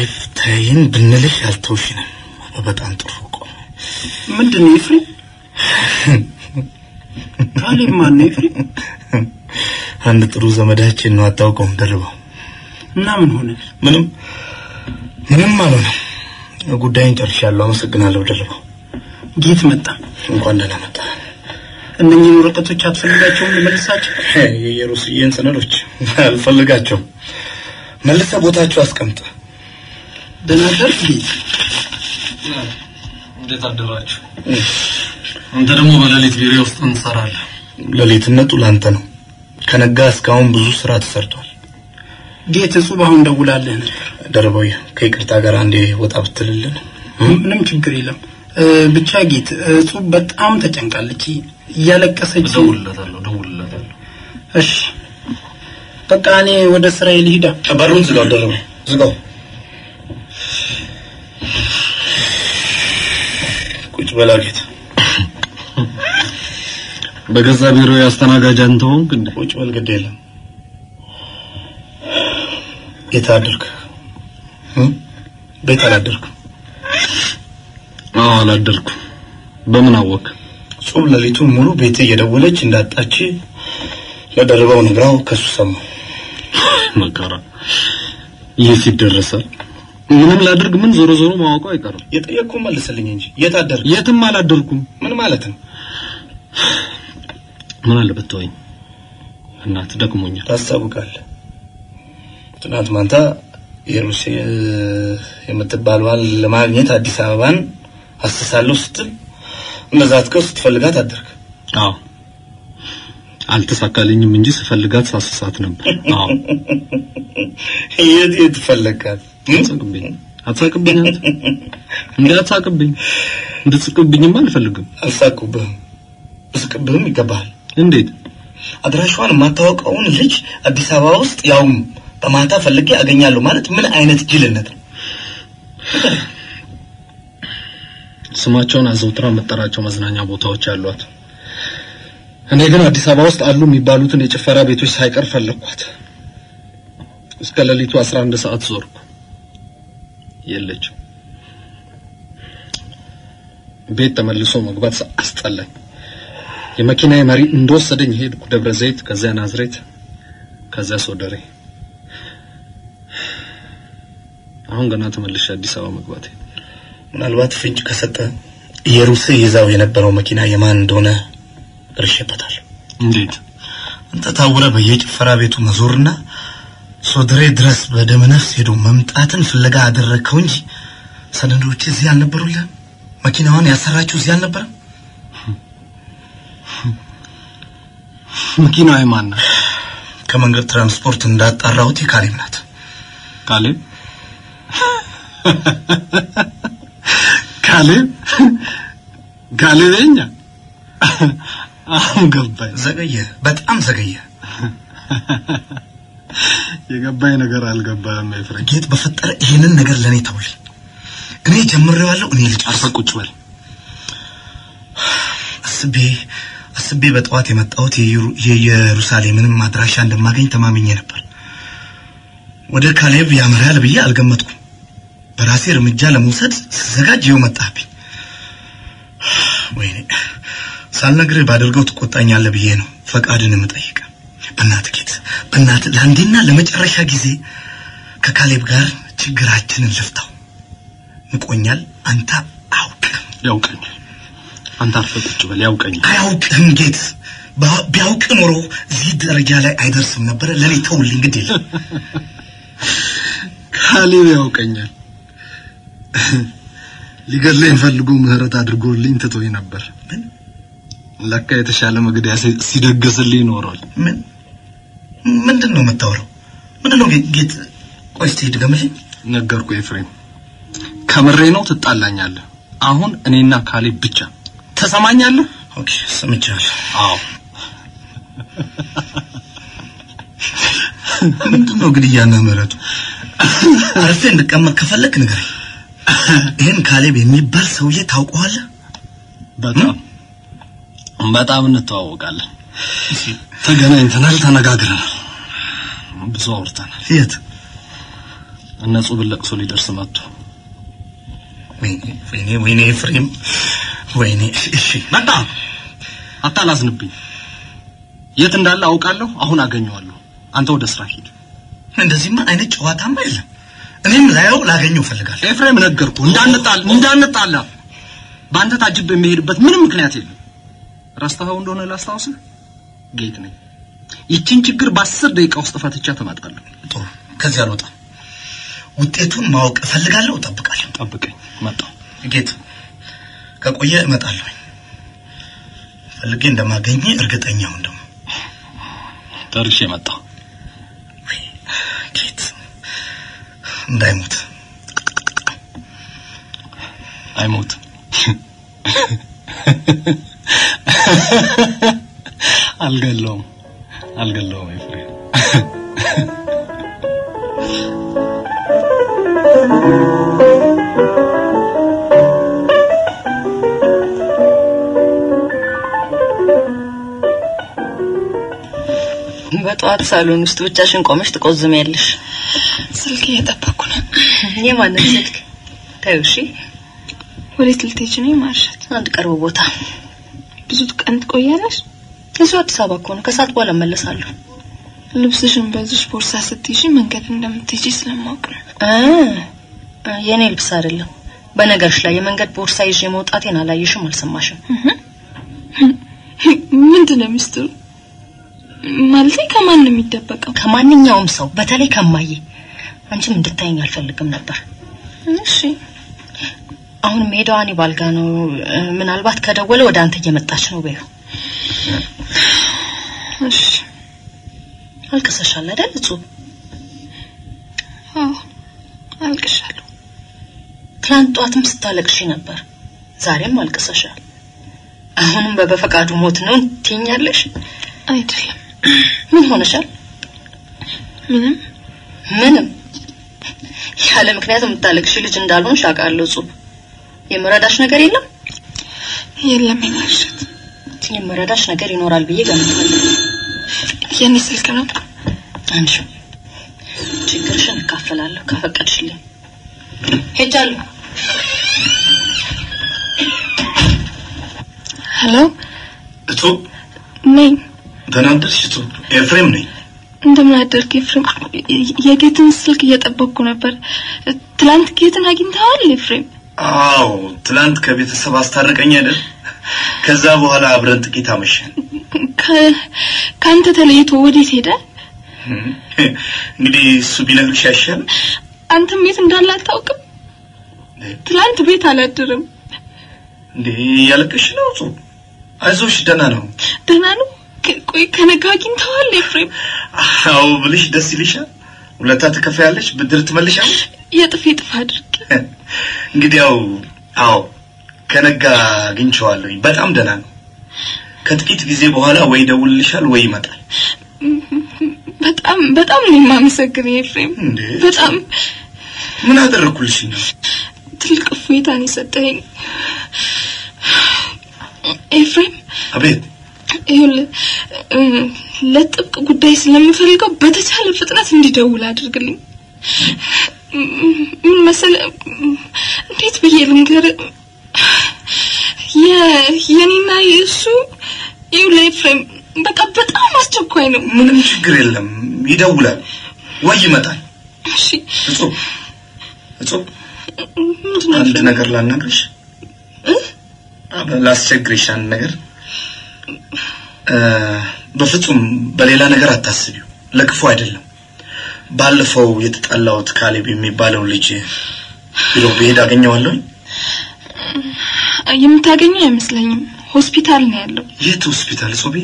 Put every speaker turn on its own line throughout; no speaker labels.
ካሌብ ታይን ብንልህ ያልተውሽንም በጣም ጥሩ እኮ
ምንድነው ኤፍሬም ካሌብ ማን ነው ኤፍሬም
አንድ ጥሩ ዘመዳችን ነው አታውቀውም ደርበው
እና ምን ሆነ
ምንም አልሆነ ጉዳይን ጨርሻለሁ አመሰግናለሁ ደርበው
ጌት መጣ
እንኳን ደህና መጣ
እነኚህ ወረቀቶች አትፈልጋቸውም ለመልሳቸው
የሩሲያን ሰነዶች አልፈልጋቸውም መልሰ ቦታቸው አስቀምጥ
ደናደር ጌት
እንዴት አደራችሁ አንተ ደግሞ በሌሊት ቢሮ ውስጥ እንሰራለን
ለሌትነቱ ላንተ ነው ከነጋ እስካሁን ብዙ ስራ ተሰርቷል
ጌት እጹብ አሁን ደውላለህ ነበር
ደርበው ከይቅርታ ጋር አንዴ ወጣ ብትልልን
ምንም ችግር የለም ብቻ ጌት እጹብ በጣም ተጨንቃለች እያለቀሰች
ደውልላታለሁ
እሺ በቃ እኔ ወደ ስራዬ ልሂድ
በሩን ዝጋው ደርበው ዝጋው ቁጭ በላጌት
በገዛ ቢሮ ያስተናጋጅ አንተውን እንዴ
ቁጭ በል ግድ የለም የታደርክ ቤት አላደርክ
አላደርኩ በምን አወቅ
ጾም ለሊቱን ሙሉ ቤት እየደወለች እንዳጣች ለደርበው ነግራው ከሱ ሰማው
መከራ ይህ ሲደረሳል ምንም ላድርግ ምን ዞሮ ማወቁ አይቀርም
የጠየቅኩ መልስልኝ እንጂ የታደርክ
የትም አላደርኩም
ምን ማለት ነው
ምን አለበት ተወኝ እናት ደክሞኛል
ታሳውቃለህ ትናንት ማንታ የሩሲያ የምትባልዋን ለማግኘት አዲስ አበባን አስተሳለሁ ስትል እንደዛትከው ስትፈልጋት አደርክ
አዎ አልተሳካልኝም እንጂ ስፈልጋት ሳስሳት ነበር አዎ
የት ፈለጋት
አትሳቅብኝ እንዳትሳቅብኝ እንድትስቅብኝማ አልፈልግም
አልሳቅብህም እስቅብህም ይገባል
እንዴት
አድራሻዋን ማታወቀውን ልጅ አዲስ አበባ ውስጥ ያውም በማታ ፈልጌ አገኛለሁ ማለት ምን አይነት ጅልነት ነው
ስማቸውን አዘውትራ መጠራቸው መዝናኛ ቦታዎች አሏት እኔ ግን አዲስ አበባ ውስጥ አሉ የሚባሉትን የጭፈራ ቤቶች ሳይቀር ፈለኳት እስከ ለሊቱ 11 ሰዓት ዞርኩ የለችም ቤት ተመልሶ መግባት አስጠላኝ የመኪናዬ መሪ እንደወሰደኝ ሄድኩ ደብረ ዘይት ከዚያ ናዝሬት ከዚያ ሶደሬ አሁን ገና ተመልሼ አዲስ አበባ መግባቴ
ምናልባት ፍንጭ ከሰጠ የሩሲያ ይዛው የነበረው መኪና የማን እንደሆነ እርሽበታል
እንዴት
አንተ ታውረ በየጭፈራ ቤቱ መዞርና ሶደሬ ድረስ በደመነፍስ ሄዶ መምጣትን ፍለጋ አደረከው እንጂ ሰነዶች እዚህ አልነበሩልህ መኪናዋን ያሰራችው እዚህ አልነበረም
መኪናው የማን ነው
ከመንገድ ትራንስፖርት እንዳጣራውት የካሌብ ናት
ካሌብኛ አሁን ገባኝ
ዘገየ በጣም ዘገየ
የገባኝ ነገር አልገባም ኤፍሬም
ጌት በፈጠረ ይሄንን ነገር ለኔ ተውል እኔ ጀምሬዋለሁ እኔ ልጨርስ
ቁጭ በል
አስቤ በጠዋት የመጣሁት የኢየሩሳሌምንም አድራሻ እንደማገኝ ተማምኜ ነበር ወደ ካሌብ ያመራል ብዬ አልገመትኩም በራሴ እርምጃ ለመውሰድ ስዘጋጅ መጣብኝ ወይኔ ሳልነግርህ ባደርገው ትቆጣኛለህ ብዬ ነው ፈቃድን መጠየቅ በእናትህ ለአንዴና ለመጨረሻ ጊዜ ከካሌብ ጋር ችግራችንን ልፍታው ንቆኛል አንተ
ያውቀኛል አንተ አርፈህ ቁጭ በል ያውቀኛል
አያውቅም ጌት ቢያውቅ ኖሮ እዚህ ደረጃ ላይ አይደርስም ነበር ለኔ ተውልኝ ግድ የለም
ካሌብ ያውቀኛል ሊገለኝ ፈልጎ ምህረት አድርጎልኝ ተቶይ ነበር ለካ የተሻለ መግደያ ሲደገስልኝ ኖሯል
ምንድነው መታወራው ምንድነው ጌት ቆይስቲ ድገምልኝ
ነገርኩ ኤፍሬም ከመሬ ነው ትጣላኛለህ አሁን እኔና ካሌብ ብቻ ተሰማኛለህ
ኦኬ ሰምቻለሁ
አዎ
ምንድነው ግድያና ምህረቱ አርፌ እንድቀመጥ ከፈለክ ንገረኝ ይሄን ካሌብ የሚባል ሰውዬ ታውቀዋለህ
በጣም እንተዋወቃለን ተገናኝተናል ተነጋግረናል ብዙ አውርተናል
የት
እነሱ ብለቅሶ ሊደርስ መጥቶ
ወይኔ ኤፍሬም ወይኔ እሺ
መጣ አታላዝንብኝ የት እንዳለ አውቃለሁ አሁን አገኘዋለሁ አንተ ወደ ስራ ሂድ
እንደዚህማ አይነት ጨዋታማ የለም እኔም ላገኘው ፈልጋለሁ
ኤፍሬም ነገርኩ እንዳንጣላ ባንተ ታጅብ የሚሄድበት ምንም ምክንያት የለም ራስታው እንደሆነ ላስታውስህ ጌት ነኝ ይቺን ችግር በ10 ደቂቃ ውስጥ ፈትቻ ተማጣለሁ
ጥሩ ከዚህ አልወጣም ውጤቱን ማወቅ ፈልጋለሁ ጠብቃለሁ
ጠብቀኝ መጣው
ጌት ከቆየ እመጣለሁ ፈልጌ እንደማገኝ እርግጠኛ ነኝ ደሞ
ተርሼ መጣው
ጌት እንዳይሞት
አይሞት አልገለውም ኤፍሬም
በጧት ሳሎን ውስጥ ብቻሽን ቆመሽ ትቆዝሚያለሽ
ስልክ እየጠበቅኩ ነው
የማንን ስልክ ታዩሺ
ወዴት ልትሄጂ ነው ማርሻት
አንድ ቀርቦ ቦታ
ብዙ ቀን ትቆያለሽ
እዚሁ አዲስ አበባ እኮ ነው ከሰዓት በኋላ እመለሳለሁ
ልብስሽን በዚህ ቦርሳ ስትይዢ መንገድ እንደምትሄጂ ስለማውቅ ነው
የኔ ልብስ አይደለም በነገርሽ ላይ የመንገድ ቦርሳ ይዤ መውጣቴን አላየሽም አልሰማሽም
ምንድነው ሚስጥሩ ማለት ከማን ነው የሚደበቀው
ከማንኛውም ሰው በተለይ ከማዬ አንቺም እንድታይኝ አልፈልግም ነበር
እሺ
አሁን ሜዳዋን ይባልጋ ነው ምናልባት ከደወለ ወደ አንተ እየመጣች ነው በዩ
እሺ
አልከሰሻል አይደል እጹብ
አልከሻለሁ
ትላንት ጧትም ስታለቅሽ ነበር ዛሬም አልከሰሻል አሁንም በበፈቃዱ ሞት ነው ትኛለሽ
አይደለም
ምን ሆነሻል ምንም ያለ ምክንያት የምታለቅሽ ልጅ እንዳልሆንሽ አውቃለሁ እጹብ የመረዳሽ ነገር የለም
ማርሻት
የመረዳሽ ነገር ይኖራል ብዬ ገምታለሁ
የኔ ስልክ ነው
አንቺ ችግርሽን ካፈላለሁ ከፈቀድሽልኝ ሄጃለሁ
ሄሎ
እጹብ
ነኝ
ተናደርሽ እጹብ ኤፍሬም ነኝ
እንደምን አደርክ ኤፍሬም የጌትን ስልክ እየጠበቅኩ ነበር ትላንት ጌትን አግኝተዋል ኤፍሬም
አዎ ትላንት ከቤተሰብ አስታረቀኝ አይደል ከዛ በኋላ አብረን ጥቂት አመሸን
ካንተ ተለይቶ ወዴት ሄደ
እንግዲህ እሱ ቢነግርሽ ያሻል
አንተም ቤት እንዳለ አታውቅም ትላንት ቤት አላደረም
እንዴ ያለቅሽ ነው እጹብ አይዞሽ ደህና ነው
ቆይ ከነጋ አግኝተዋል ኤፍሬም
አዎ ብልሽ ደስ ይልሻል ሁለታ ተከፋያለሽ ብድር ትመልሻለሽ
የጥፍ አድርጊ
እንግዲህ አዎ ከነጋ አግኝቼዋለሁ በጣም ደህና ነው ከጥቂት ጊዜ በኋላ ወይ ደውልልሻል ወይ ይመጣል
በጣም ነው የማመሰግነው ኤፍሬም በጣም
ምን አደረኩልሽ ነው
ትልቅ እፎይታን የሰጠኝ ኤፍሬም
አቤት
ለጥብቅ ጉዳይ ስለምፈልገው በተቻለ ፍጥነት እንዲደውል አድርግልኝ ምን መሰለህ እንዴት ብዬ ልንገር የኔና የሱ ኤፍሬም በቃ በጣም አስቸኳይ ነው
ምንም ችግር የለም ይደውላል ወይ ይመጣል
እሺ
እጹብ አንድ ነገር ላናግርሽ ላስቸግርሽ አንድ ነገር በፍጹም በሌላ ነገር አታስቢው ለክፉ አይደለም ባለፈው የተጣላውት ካሌብ የሚባለው ልጅ ቢሮ በሄድ አገኘዋለሁ
የምታገኘው አይመስለኝም ሆስፒታል ነው ያለው
የት ሆስፒታል ጾቢ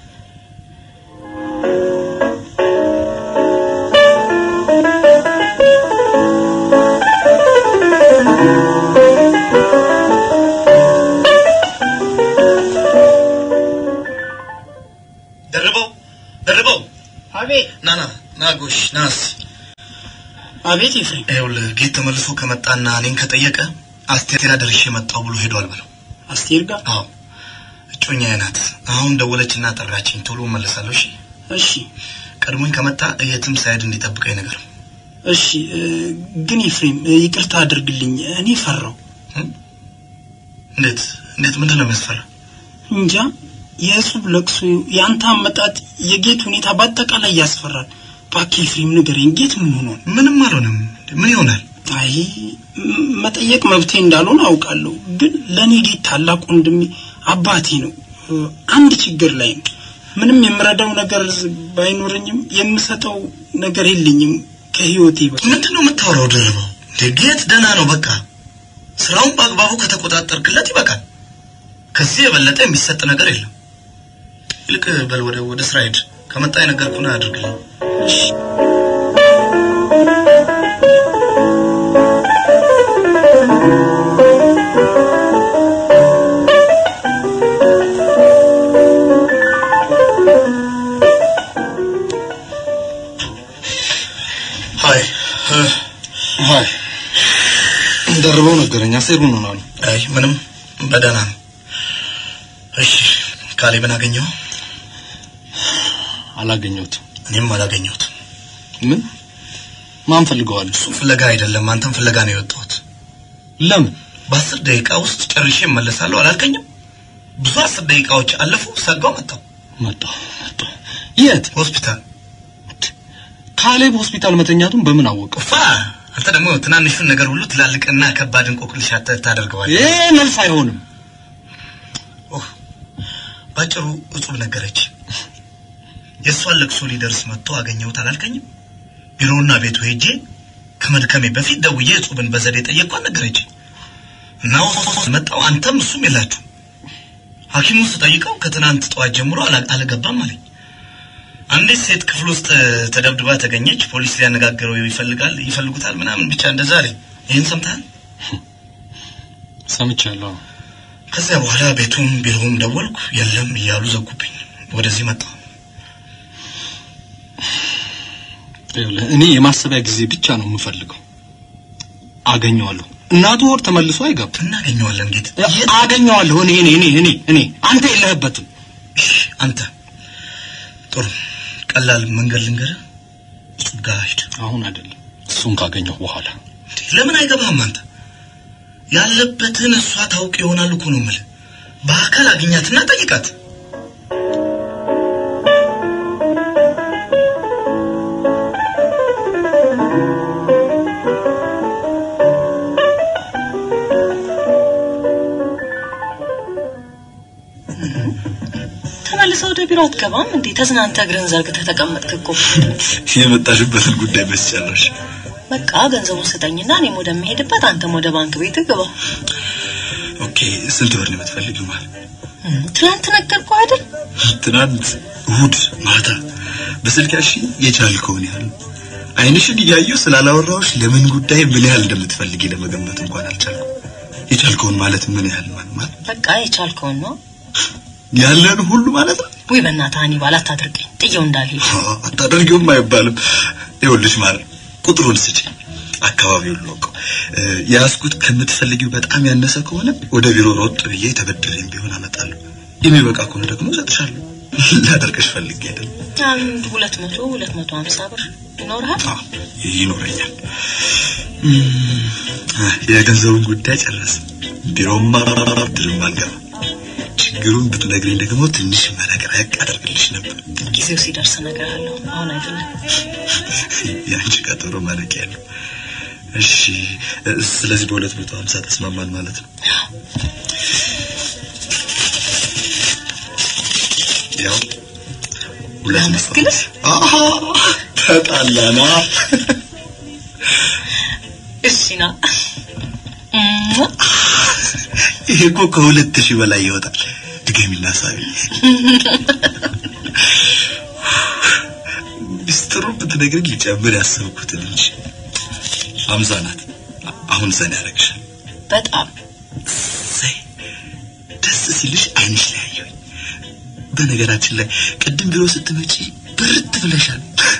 ደርበው
አቤት
ናጎሽ ናስ
አቤት ኤፍሬም
አይውል ጌት ተመልሶ ከመጣና እኔን ከጠየቀ አስቴር ጋር ደርሼ መጣው ብሎ ሄዷል በለው
አስቴር ጋር
አዎ እጮኛዬ ናት አሁን ደወለችና ጠራችኝ ቶሎ መለሳለሁ እሺ
ቀድሞኝ
ከመጣ የትም ሳይድ እንዲጠብቀኝ ነገር
እሺ ግን ኤፍሬም ይቅርታ አድርግልኝ እኔ ፈራው
እንዴት ምንድነው የሚያስፈራው
እንጃ የሱብ ለቅሶ ያንተ አመጣጥ የጌት ሁኔታ በአጠቃላይ ያስፈራል ባክ ኤፍሬም ንገረኝ ጌት ምን ሆኖ
ምንም አልሆነም ምን ይሆናል
አይ መጠየቅ መብቴ እንዳልሆነ አውቃለሁ ግን ለኔ ጌት ታላቅ ወንድሜ አባቴ ነው አንድ ችግር ላይ ምንም የምረዳው ነገር ባይኖርኝም የምሰጠው ነገር የለኝም ከህይወቴ በቃ
ምንድነው የምታወራው ደረባው ጌት ደና ነው በቃ ስራውን በአግባቡ ከተቆጣጠርክለት ይበቃል ከዚህ የበለጠ የሚሰጥ ነገር የለም ይልቅ በል ወደ ስራ ሄድ ከመጣ የነገርኩህን አድርግልኝ
ሃይ ደርበው ነገረኛ ሰይሩን ነው
አይ ምንም በደህና ነው እሺ ካሌብን አገኘው
አላገኘሁት
እኔም አላገኘሁት
ምን ማን ፈልገዋል
እሱ ፍለጋ አይደለም አንተም ፍለጋ ነው የወጣሁት
ለምን
በ10 ደቂቃ ውስጥ ጨርሼ እመለሳለሁ አላልከኝም ብዙ 10 ደቂቃዎች አለፉ ሰጋው መጣው የት
ሆስፒታል ካሌብ ሆስፒታል መተኛቱን በምን አወቀው
አንተ ደግሞ ትናንሹን ነገር ሁሉ ትላልቅና ከባድ እንቆቅልሽ ታደርገዋለህ
መልስ አይሆንም
ባጭሩ እጹብ ነገረች የሷን ለቅሶ ሊደርስ መጥቶ አገኘሁት አላልከኝም ቢሮውና ቤቱ ሄጄ ከመድከሜ በፊት ደውዬ እጹብን በዘዴ ጠየቅኳት ነገረች እና መጣው አንተም እሱም የላችሁ ሐኪሙን ስጠይቀው ከትናንት ጠዋት ጀምሮ አልገባም አለኝ አንዴ ሴት ክፍል ውስጥ ተደብድባ ተገኘች ፖሊስ ሊያነጋግረው ይፈልጉታል ምናምን ብቻ እንደዛ አለኝ ይሄን ሰምተሃል
ሰምቻለሁ
ከዚያ በኋላ ቤቱም ቢሮውም ደወልኩ የለም እያሉ ዘጉብኝ ወደዚህ መጣሁ
እኔ የማሰቢያ ጊዜ ብቻ ነው የምፈልገው አገኘዋለሁ እናቱ ወር ተመልሶ አይገባ
እናገኘዋለን ጌት
አገኘዋለሁ እኔ አንተ የለህበትም
አንተ ጥሩ ቀላል መንገድ ልንገርህ እጹብ ጋር ሂድ
አሁን አይደለም እሱን ካገኘው በኋላ
ለምን አይገባም አንተ ያለበትን እሷ ታውቅ ይሆናል እኮ ነው ማለት በአካል አግኛትና ጠይቃት
ተመልሰው ወደ ቢሮ አትገባም እንዴ ተዝናንተ እግርን ዘርግተህ ተቀመጥክ እኮ
የመጣሽበትን ጉዳይ መስቻለሽ
በቃ ገንዘቡን ስጠኝና እኔም ወደ መሄድበት አንተም ወደ ባንክ ቤት ግባ
ኦኬ ስንት ብር ነው የምትፈልጊው ማለት
ትናንት ነገርኩህ አይደል
ትናንት እሑድ ማታ በስልክሽ የቻልከውን ያህል አይንሽን እያየሁ ስላላወራሁሽ ለምን ጉዳይ ምን ያህል እንደምትፈልጊ ለመገመት እንኳን አልቻልኩም የቻልከውን ማለት ምን ያህል ማለት
በቃ የቻልከውን ነው
ያለን ሁሉ ማለት ነው
ወይ በእናትህ አኒባል አታድርገኝ ጥየው እንዳልሄድ
አታድርጊውም አይባልም ይኸውልሽ ማለት ቁጥሩን ስጪ አካባቢውን ሎቆ ያስኩት ከምትፈልጊው በጣም ያነሰ ከሆነ ወደ ቢሮ ሮጥ ብዬ ተበድሬም ቢሆን አመጣለሁ የሚበቃ ከሆነ ደግሞ ሰጥሻለሁ ላደርግሽ ፈልጌ አይደል
አንድ 250 ብር
ይኖረኛል የገንዘቡን ጉዳይ ጨረስ ቢሮማ ድርም አልገባ ችግሩን ብትነግሪኝ ደግሞ ትንሽ መረጋጋት አደርግልሽ ነበር
ጊዜው ሲደርስ እነግርሃለሁ አሁን አይደለም
ያንቺ ቀጠሮ ማለት ያለው እሺ ስለዚህ በ250 ተስማማን ማለት ነው ያው 250 ተጣላና
እሺና
ይሄኮ ከ2000 በላይ ይወጣል ድገሚና ሳቢ ሚስጥሩ ብትነግሪኝ ሊጨምር ያሰብኩት ልጅ 50 ናት አሁን ዘና ያረግሽ
በጣም
ደስ ሲልሽ አይንሽ ላይ ያየው በነገራችን ላይ ቅድም ቢሮ ስትመጪ ብርት ብለሻል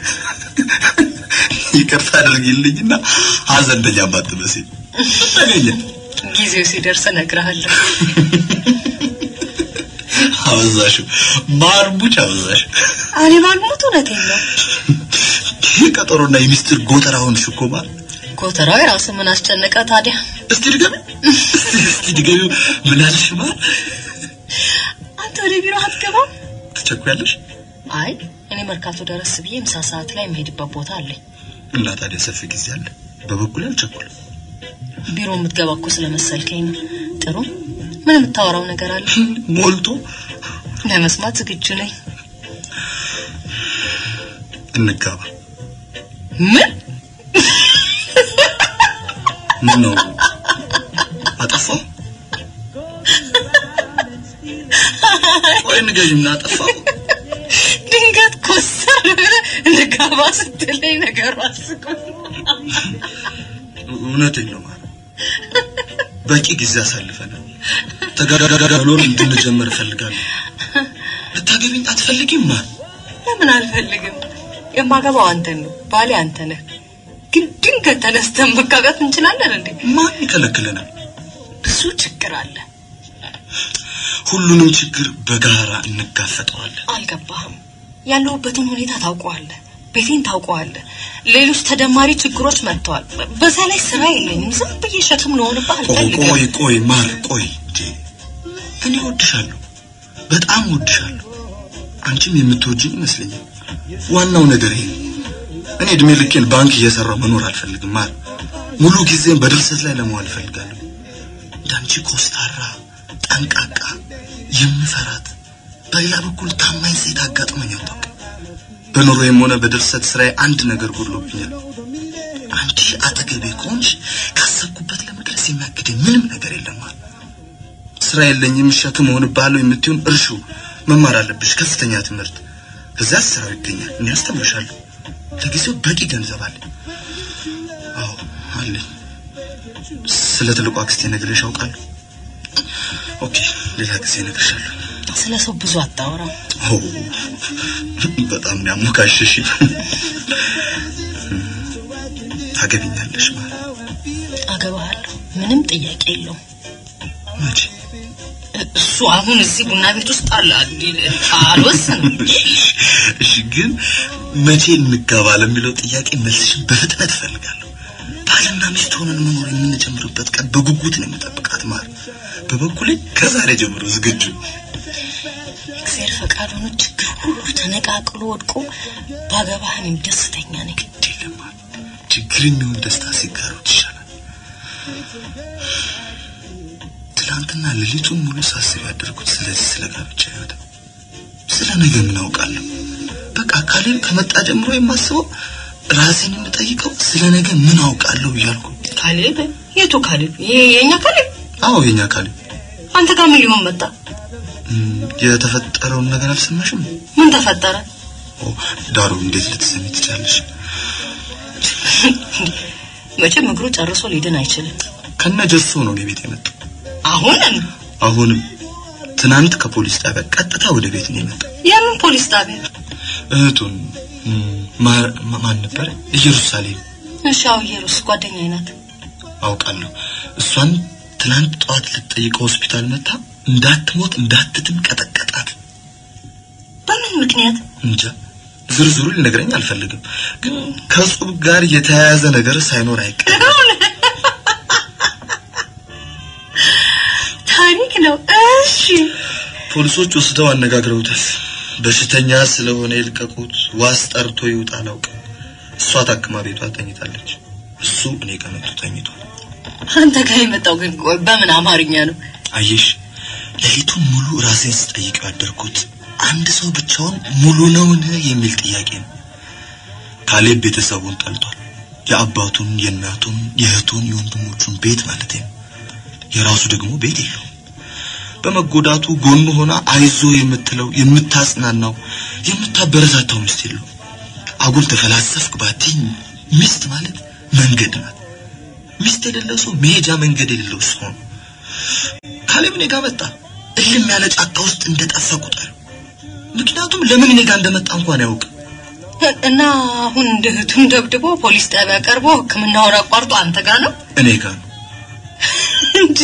ይቅርታ አድርጊልኝና ሀዘንተኛ ባትመስይ ታገኘ
ጊዜው ሲደርስ እነግርሃለሁ
አወዛሽ ማርቡች አወዛሽ
አሊ ባልሞት እውነቴን ነው
የቀጠሮና የሚስጥር ጎተራውን ሽኮባ
ጎተራው የራስ ምን አስጨነቀ ታዲያ?
እስቲ ድገሚ ምን አልሽማ?
አንተ ወደ ቢሮ አትገባም?
ትቸኩያለሽ?
አይ እኔ መርካቶ ደረስ ብዬ ምሳ ሰዓት ላይ መሄድበት ቦታ አለኝ።
እና ታዲያ ሰፊ ጊዜ አለ። በበኩል አልቸኩልም።
ቢሮ የምትገባኩ ስለመሰልከኝ ነው። ጥሩ ምን የምታወራው ነገር አለ?
ሞልቶ
ለመስማት ዝግጁ ነኝ።
እንጋባ።
ምን
ነው አጠፋው? ወይ ንገሪና አጠፋው?
ድንገት ኮሰር እንጋባ ስትለኝ ነገር አስቆኝ።
እውነቴን ነው ማለት በቂ ጊዜ አሳልፈናል። ተጋጋጋጋሎን እንድንጀምር ፈልጋለሁ። ልታገቢኝ አትፈልጊም?
ለምን አልፈልግም? የማገባው አንተን ነው። ባሌ አንተ ነህ። ግን ድንገት ተነስተን መጋባት እንችላለን እንዴ?
ማን ይከለክለናል?
ብዙ ችግር አለ።
ሁሉንም ችግር በጋራ እንጋፈጠዋለን።
አልገባህም? ያለውበትን ሁኔታ ታውቀዋለህ። ቤቴን ታውቀዋለህ። ሌሎች ተደማሪ ችግሮች መጥተዋል። በዛ ላይ ስራ የለኝም። ዝም ብዬ ሸክም ነው ሆነብህ። አልፈልግም።
ቆይ ማር ቆይ እኔ እወድሻለሁ፣ በጣም እወድሻለሁ። አንቺም የምትወጂኝ ይመስለኛል። ዋናው ነገር ይሄ እኔ እድሜ ልኬን ባንክ እየሰራው መኖር አልፈልግም። ማር ሙሉ ጊዜን በድርሰት ላይ ለመዋል ፈልጋለሁ። እንዳንቺ ኮስታራ፣ ጠንቃቃ፣ የምፈራት በሌላ በኩል ታማኝ ሴት አጋጥሞኝ አታውቅም። በኑሮዬም ሆነ በድርሰት ስራዬ አንድ ነገር ጎድሎብኛል። አንቺ አጠገቤ ከሆንሽ ካሰብኩበት ለመድረስ የሚያግደኝ ምንም ነገር የለም። ስራ የለኝም፣ ሸክም ሆነብሃለሁ የምትሆን እርሹ መማር አለብሽ፣ ከፍተኛ ትምህርት። ከዛ ስራው ይገኛል። እኔ አስተምርሻለሁ። ለጊዜው በቂ ገንዘብ አለ። አዎ አለኝ። ስለ ትልቁ አክስቴ ነግሬሽ አውቃለሁ? ኦኬ፣ ሌላ ጊዜ ነግሬሻለሁ።
ስለ ሰው ብዙ አታወራም።
በጣም ያሞካሽሽ። ታገቢኛለሽ ማለት?
አገባሃለሁ፣ ምንም ጥያቄ የለውም።
መቼ?
እሱ አሁን እዚህ ቡና ቤት ውስጥ አለ አይደል? አልወሰንም።
እሺ፣ ግን መቼ እንጋባ ለሚለው ጥያቄ መልስሽ በፍጥነት እፈልጋለሁ። ባልና ሚስት ሆነን መኖር የምንጀምርበት ቀን በጉጉት ነው የምጠብቃት። ማር በበኩሌ ከዛሬ ጀምሮ ዝግጁ።
እግዚአብሔር ፈቃድ ሆኖ ችግር ሁሉ ተነቃቅሎ ወድቆ ባገባህም ደስተኛ ነኝ።
ደለማ ችግርን ነው ደስታ ሲጋሩት ይሻላል። ትላንትና ሌሊቱን ሙሉ ሳስብ ያደርኩት ስለዚህ ስለጋብቻ ይወጣ ስለ ነገ ምን አውቃለሁ። በቃ ካሌብ ከመጣ ጀምሮ የማስበው ራሴን የምጠይቀው ስለ ነገ ምን አውቃለሁ እያልኩ።
ካሌብ? የቱ ካሌብ? የኛ ካሌብ?
አዎ የኛ ካሌብ።
አንተ ጋር ምን ሊሆን መጣ?
የተፈጠረውን ነገር አልሰማሽም?
ምን ተፈጠረ?
ዳሩ እንዴት ልትሰሚ ትቻለሽ?
መቼም እግሩ ጨርሶ ሊድን አይችልም።
ከነጀሱ ነው ቤት የመጣው። አሁንም ትናንት ከፖሊስ ጣቢያ ቀጥታ ወደ ቤት ነው የመጣው።
የምን ፖሊስ ጣቢያ?
እህቱን ማን ነበር? ኢየሩሳሌም።
እሺ፣ አዎ ኢየሩስ ጓደኛዬ ናት።
አውቃለሁ። እሷን ትናንት ጧት ልትጠይቀው ሆስፒታል መጣ። እንዳትሞት እንዳትድን ቀጠቀጣት።
በምን ምክንያት?
እንጃ፣ ዝርዝሩ ልነግረኝ አልፈልግም። ግን ከጹብ ጋር የተያያዘ ነገር ሳይኖር አይቀርም።
ታሪክ ነው። እሺ፣
ፖሊሶች ወስደው አነጋግረውታል። በሽተኛ ስለሆነ ይልቀቁት፣ ዋስ ጠርቶ ይውጣ አላውቅም። እሷ ታክማ ቤቷ ተኝታለች። እሱ እኔ ጋር መጥቶ ተኝቷል።
አንተ ጋር የመጣው ግን በምን አማርኛ ነው?
አየሽ፣ ሌሊቱን ሙሉ ራሴን ስጠይቀው ያደርኩት አንድ ሰው ብቻውን ሙሉ ነውን የሚል ጥያቄ ነው። ካሌብ ቤተሰቡን ጠልቷል። የአባቱን፣ የእናቱን፣ የእህቱን፣ የወንድሞቹን ቤት ማለት ነው። የራሱ ደግሞ ቤት የለውም። በመጎዳቱ ጎኑ ሆና አይዞ የምትለው የምታጽናናው የምታበረታታው ሚስት የለው። አጉል ተፈላሰፍክ ባትኝ ሚስት ማለት መንገድ ናት። ሚስት የሌለው ሰው መሄጃ መንገድ የሌለው ሰው ነው። ካሌብ እኔ ጋር መጣ። እልም ያለ ጫካ ውስጥ እንደጠፋ ቁጥር። ምክንያቱም ለምን እኔ ጋር እንደመጣ እንኳን ያውቅ
እና አሁን እንደህቱን ደብድቦ ፖሊስ ጣቢያ ቀርቦ ሕክምናውን አቋርጦ አንተ ጋር ነው?
እኔ ጋር ነው
እንዴ?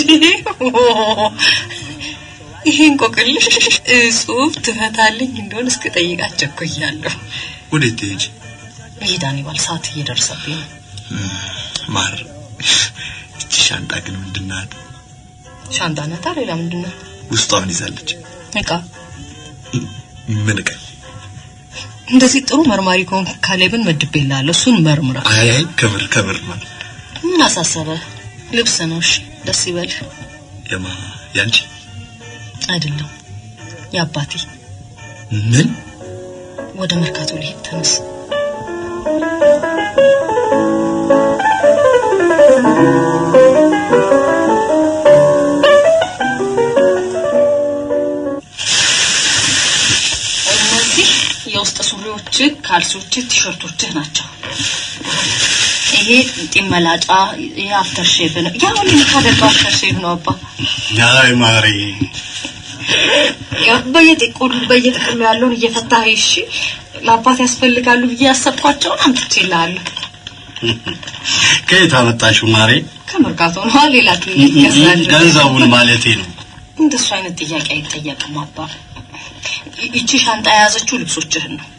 ይሄን ቆቅልሽ ጽሁፍ ትፈታልኝ እንደሆነ እስከ ጠይቃቸው እኮያለሁ።
ወዴት ትሄጂ?
ይዳኒባል ሰዓት እየደረሰብኝ ነው
ማር እቺ ሻንጣ ግን ምንድናት
ሻንጣ ናታ ሌላ ምንድነው
ውስጧን ይዛለች
እቃ
ምን እቃ
እንደዚህ ጥሩ መርማሪ ኮን ካሌብን መድቤላለሁ እሱን መርምራ
አይ ከብር ማለት
ምን አሳሰበ ልብስ ነው እሺ ደስ ይበል
ያንቺ
አይደለም ያባቴ
ምን
ወደ መርካቶ ልሄድ ተነስ የውስጥ ሱሪዎች ካልሶች ቲሸርቶች ናቸው ይሄ ጢመላጫ ይሄ አፍተር ሼቭ ነው ያው ለምታደርገው አፍተር ሼቭ ነው አባ
ያይ ማሪ
በየጥቅሉ ያለውን እየፈታህ እሺ ለአባት ያስፈልጋሉ ያሰብኳቸው አምጥቼልሃለሁ
ከየት አመጣሽው ማሪ
ከመርካቶ ነው ሌላ ከዛል
ገንዘቡን ማለቴ ነው
እንደሱ አይነት ጥያቄ አይጠየቅም አባ እቺ ሻንጣ ያዘችው ልብሶችህን ነው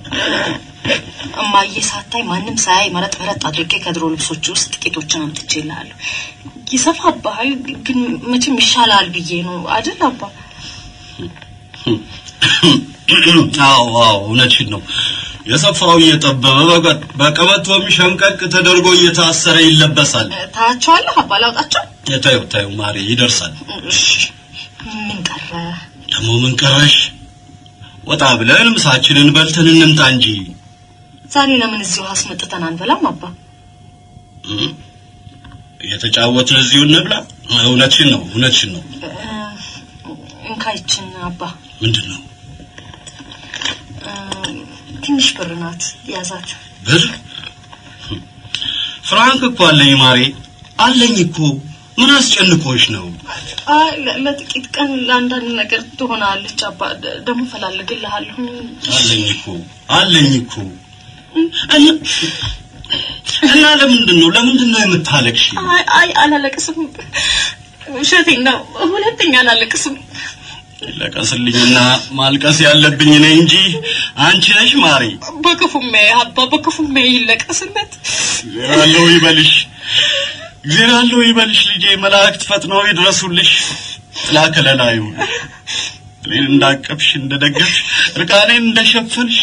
እማዬ ሳታይ ማንም ሳይ መረጥ አድርጌ ከድሮ ልብሶች ውስጥ ጥቂቶችን አምጥቼልሃለሁ ይሰፋብሃል ግን መቼም ይሻላል ብዬ ነው አይደል አባ
አዎ እውነትሽን ነው የሰፋው እየጠበበ በቀበቶም ሸንቀቅ ተደርጎ እየታሰረ ይለበሳል
ታቻለህ አባ ላውጣቸው
ታዩ ማሪ ይደርሳል
እሺ ምን ቀረሽ
ወጣ ብለን ምሳችንን በልተን እንምጣ እንጂ
ዛሬ ለምን እዚሁ አስመጥተን አንበላም አባ
የተጫወትን እዚሁ እንብላ እውነትሽን ነው
እንካይችን አባ
ምንድነው
ትንሽ ብር ናት ያዛት
ብር ፍራንክ እኮ አለኝ ማሪ አለኝ እኮ ምን አስጨንቆሽ ነው
ለጥቂት ቀን ለአንዳንድ ነገር ትሆናለች አባ ደሞ ፈልግልሃለሁ
አለኝ እኮ እና ለምንድነው የምታለቅሽ
አይ አላለቅስም ውሸቴን ነው ሁለተኛ አላለቅስም
ለቀስልኝና ማልቀስ ያለብኝ ነኝ እንጂ አንቺ ነሽ ማሪ
በክፉም ይለቀስለት
እግዚአብሔር ይበልሽ ልጄ መላእክት ፈጥነው ይድረሱልሽ ላከለላዩ ለኔ እንዳቀፍሽ እንደደገፍሽ ርቃኔን እንደሸፈንሽ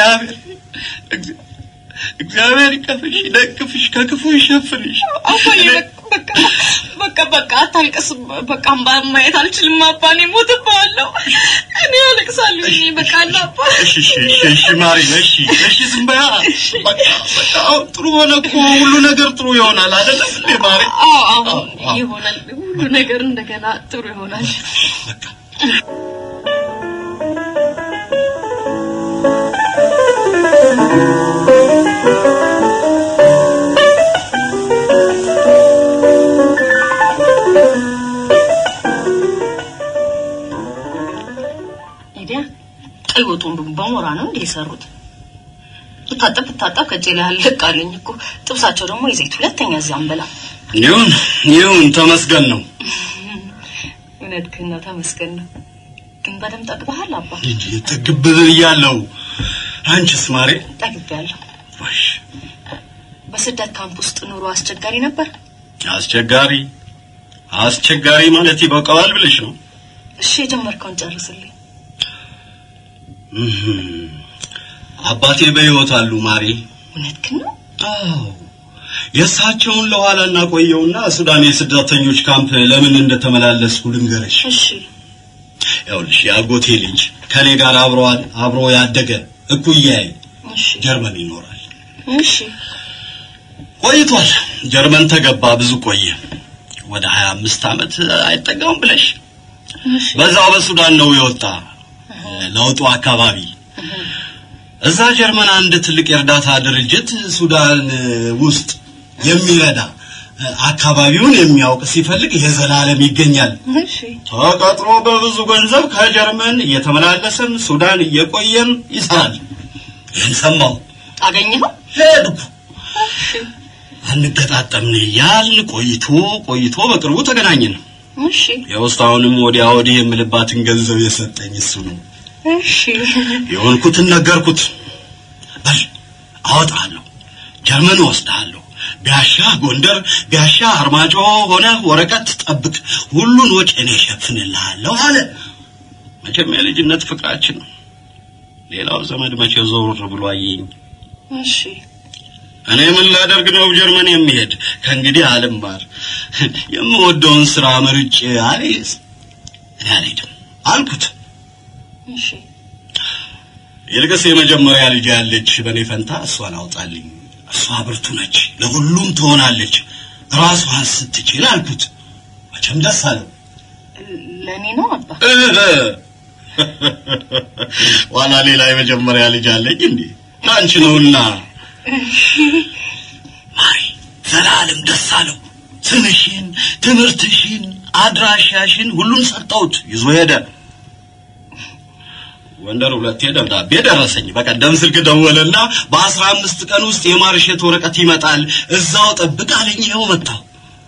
እግዚአብሔር ይከፍሽ ይደግፍሽ ከክፉ ይሸፍንሽ
አባዬ በቃ አታልቅስ በቃ ማየት አልችልም አባኔ ሞትባለሁ እኔ አለቅሳለሁ በቃ አባ
እሺ ማሪ እሺ ዝም በያ በቃ ጥሩ ሆነ እኮ ሁሉ ነገር ጥሩ ይሆናል አይደል እንዴ ማሪ
አዎ ይሆናል ሁሉ ነገር እንደገና ጥሩ ይሆናል በቃ አይወጡም በሞራ ነው እንዴ ሰሩት ተጣጣ ከጀለ አለቃለኝ እኮ ጥብሳቸው ደግሞ ይዘይት ሁለተኛ ዛምበላ ይሁን ተመስገን ነው እነድክና ተመስገን ነው ግን በደም ጠግበሃል አባ
ተግብብ ይያለው አንቺስ ማሬ
ጠግቤያለሁ
ወሽ
በስደት ካምፕ ውስጥ ኑሮ አስቸጋሪ ነበር አስቸጋሪ ማለት ይበቃዋል ብለሽ ነው እሺ ጀመርከውን ጨርስልኝ
አባቴ በህይወት አሉ ማሪ
እውነትህ ነው
አዎ የሳቸውን ለኋላና ቆየውና ሱዳን የስደተኞች ካምፕ ለምን እንደተመላለስኩ ልንገርሽ
እሺ
ያውልሽ ያጎቴ ልጅ ከኔ ጋር አብሮ ያደገ እኩያይ ጀርመን ይኖራል
እሺ
ቆይቷል ጀርመን ተገባ ብዙ ቆየ ወደ 25 አመት አይጠጋም ብለሽ በዛው በሱዳን ነው የወጣ ለውጡ አካባቢ እዛ ጀርመን አንድ ትልቅ የርዳታ ድርጅት ሱዳን ውስጥ የሚረዳ አካባቢውን የሚያውቅ ሲፈልግ የዘላለም ይገኛል
እሺ
ተቀጥሮ በብዙ ገንዘብ ከጀርመን እየተመላለሰም ሱዳን እየቆየም ይሰራል እንሰማው
አገኘው
ሄድኩ አንገጣጣምን ያልን ቆይቶ በቅርቡ ተገናኘን
እሺ
የውስጣውንም ወዲያ የምልባትን ገንዘብ የሰጠኝ እሱ ነው
እሺ
የሆንኩትን ነገርኩት
አወጣለሁ ጀርመን ወስዳለሁ ቢያሻ ጎንደር ቢያሻ አርማጮ ሆነ ወረቀት ጠብቅ ሁሉን ወጪ እኔ ሸፍንልሃለሁ አለ መቼም የልጅነት ፍቅራችን ሌላው ዘመድ መቼ ዞር ብሎ አየኝ
እሺ
እኔ ምን ላደርግ ነው ጀርመን የሚሄድ ከእንግዲህ አልማር የምወደውን ስራ መርጬ አለይስ እኔ አልሄድም አልኩት
እሺ
ይልቅስ የመጀመሪያ ልጅ ያለች በኔ ፈንታ እሷን አውጣልኝ እሷ ብርቱ ነች ለሁሉም ትሆናለች ራሷን ስትችል አልኩት መቼም ደስ አለው
ለኔ ነው አባ
ዋላ ሌላ የመጀመሪያ ልጅ አለኝ እንዴ አንቺ ነውና ማሪ ዘላለም ደስ አለው ስምሽን ትምህርትሽን አድራሻሽን ሁሉን ሰጣውት ይዞ ሄደ ወንደር ሁለቴ ደብዳቤ ደረሰኝ በቀደም ስልክ ደወለና በ15 ቀን ውስጥ የማርሸት ወረቀት ይመጣል እዛው ጠብቅ አለኝ ይሄው መጣው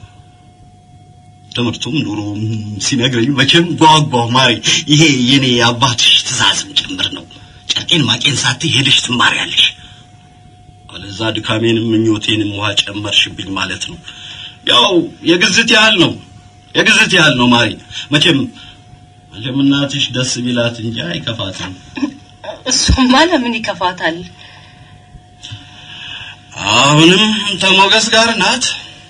ትምህርቱም ኑሮም ሲነግረኝ መቼም ጓጓው ማሪ ይሄ የኔ አባትሽ ትእዛዝም ጭምር ነው ጨርቄን ማቄን ሳት ሄደሽ ትማሪያለሽ አለዛ ድካሜንም ምኞቴንም ውሃ ጨመርሽብኝ ማለት ነው ያው የግዝት ያህል ነው ማሪ መቼም እናትሽ ደስ ቢላት እንጂ አይከፋትም
እሱማ ለምን ይከፋታል
አሁንም ተሞገስ ጋር ናት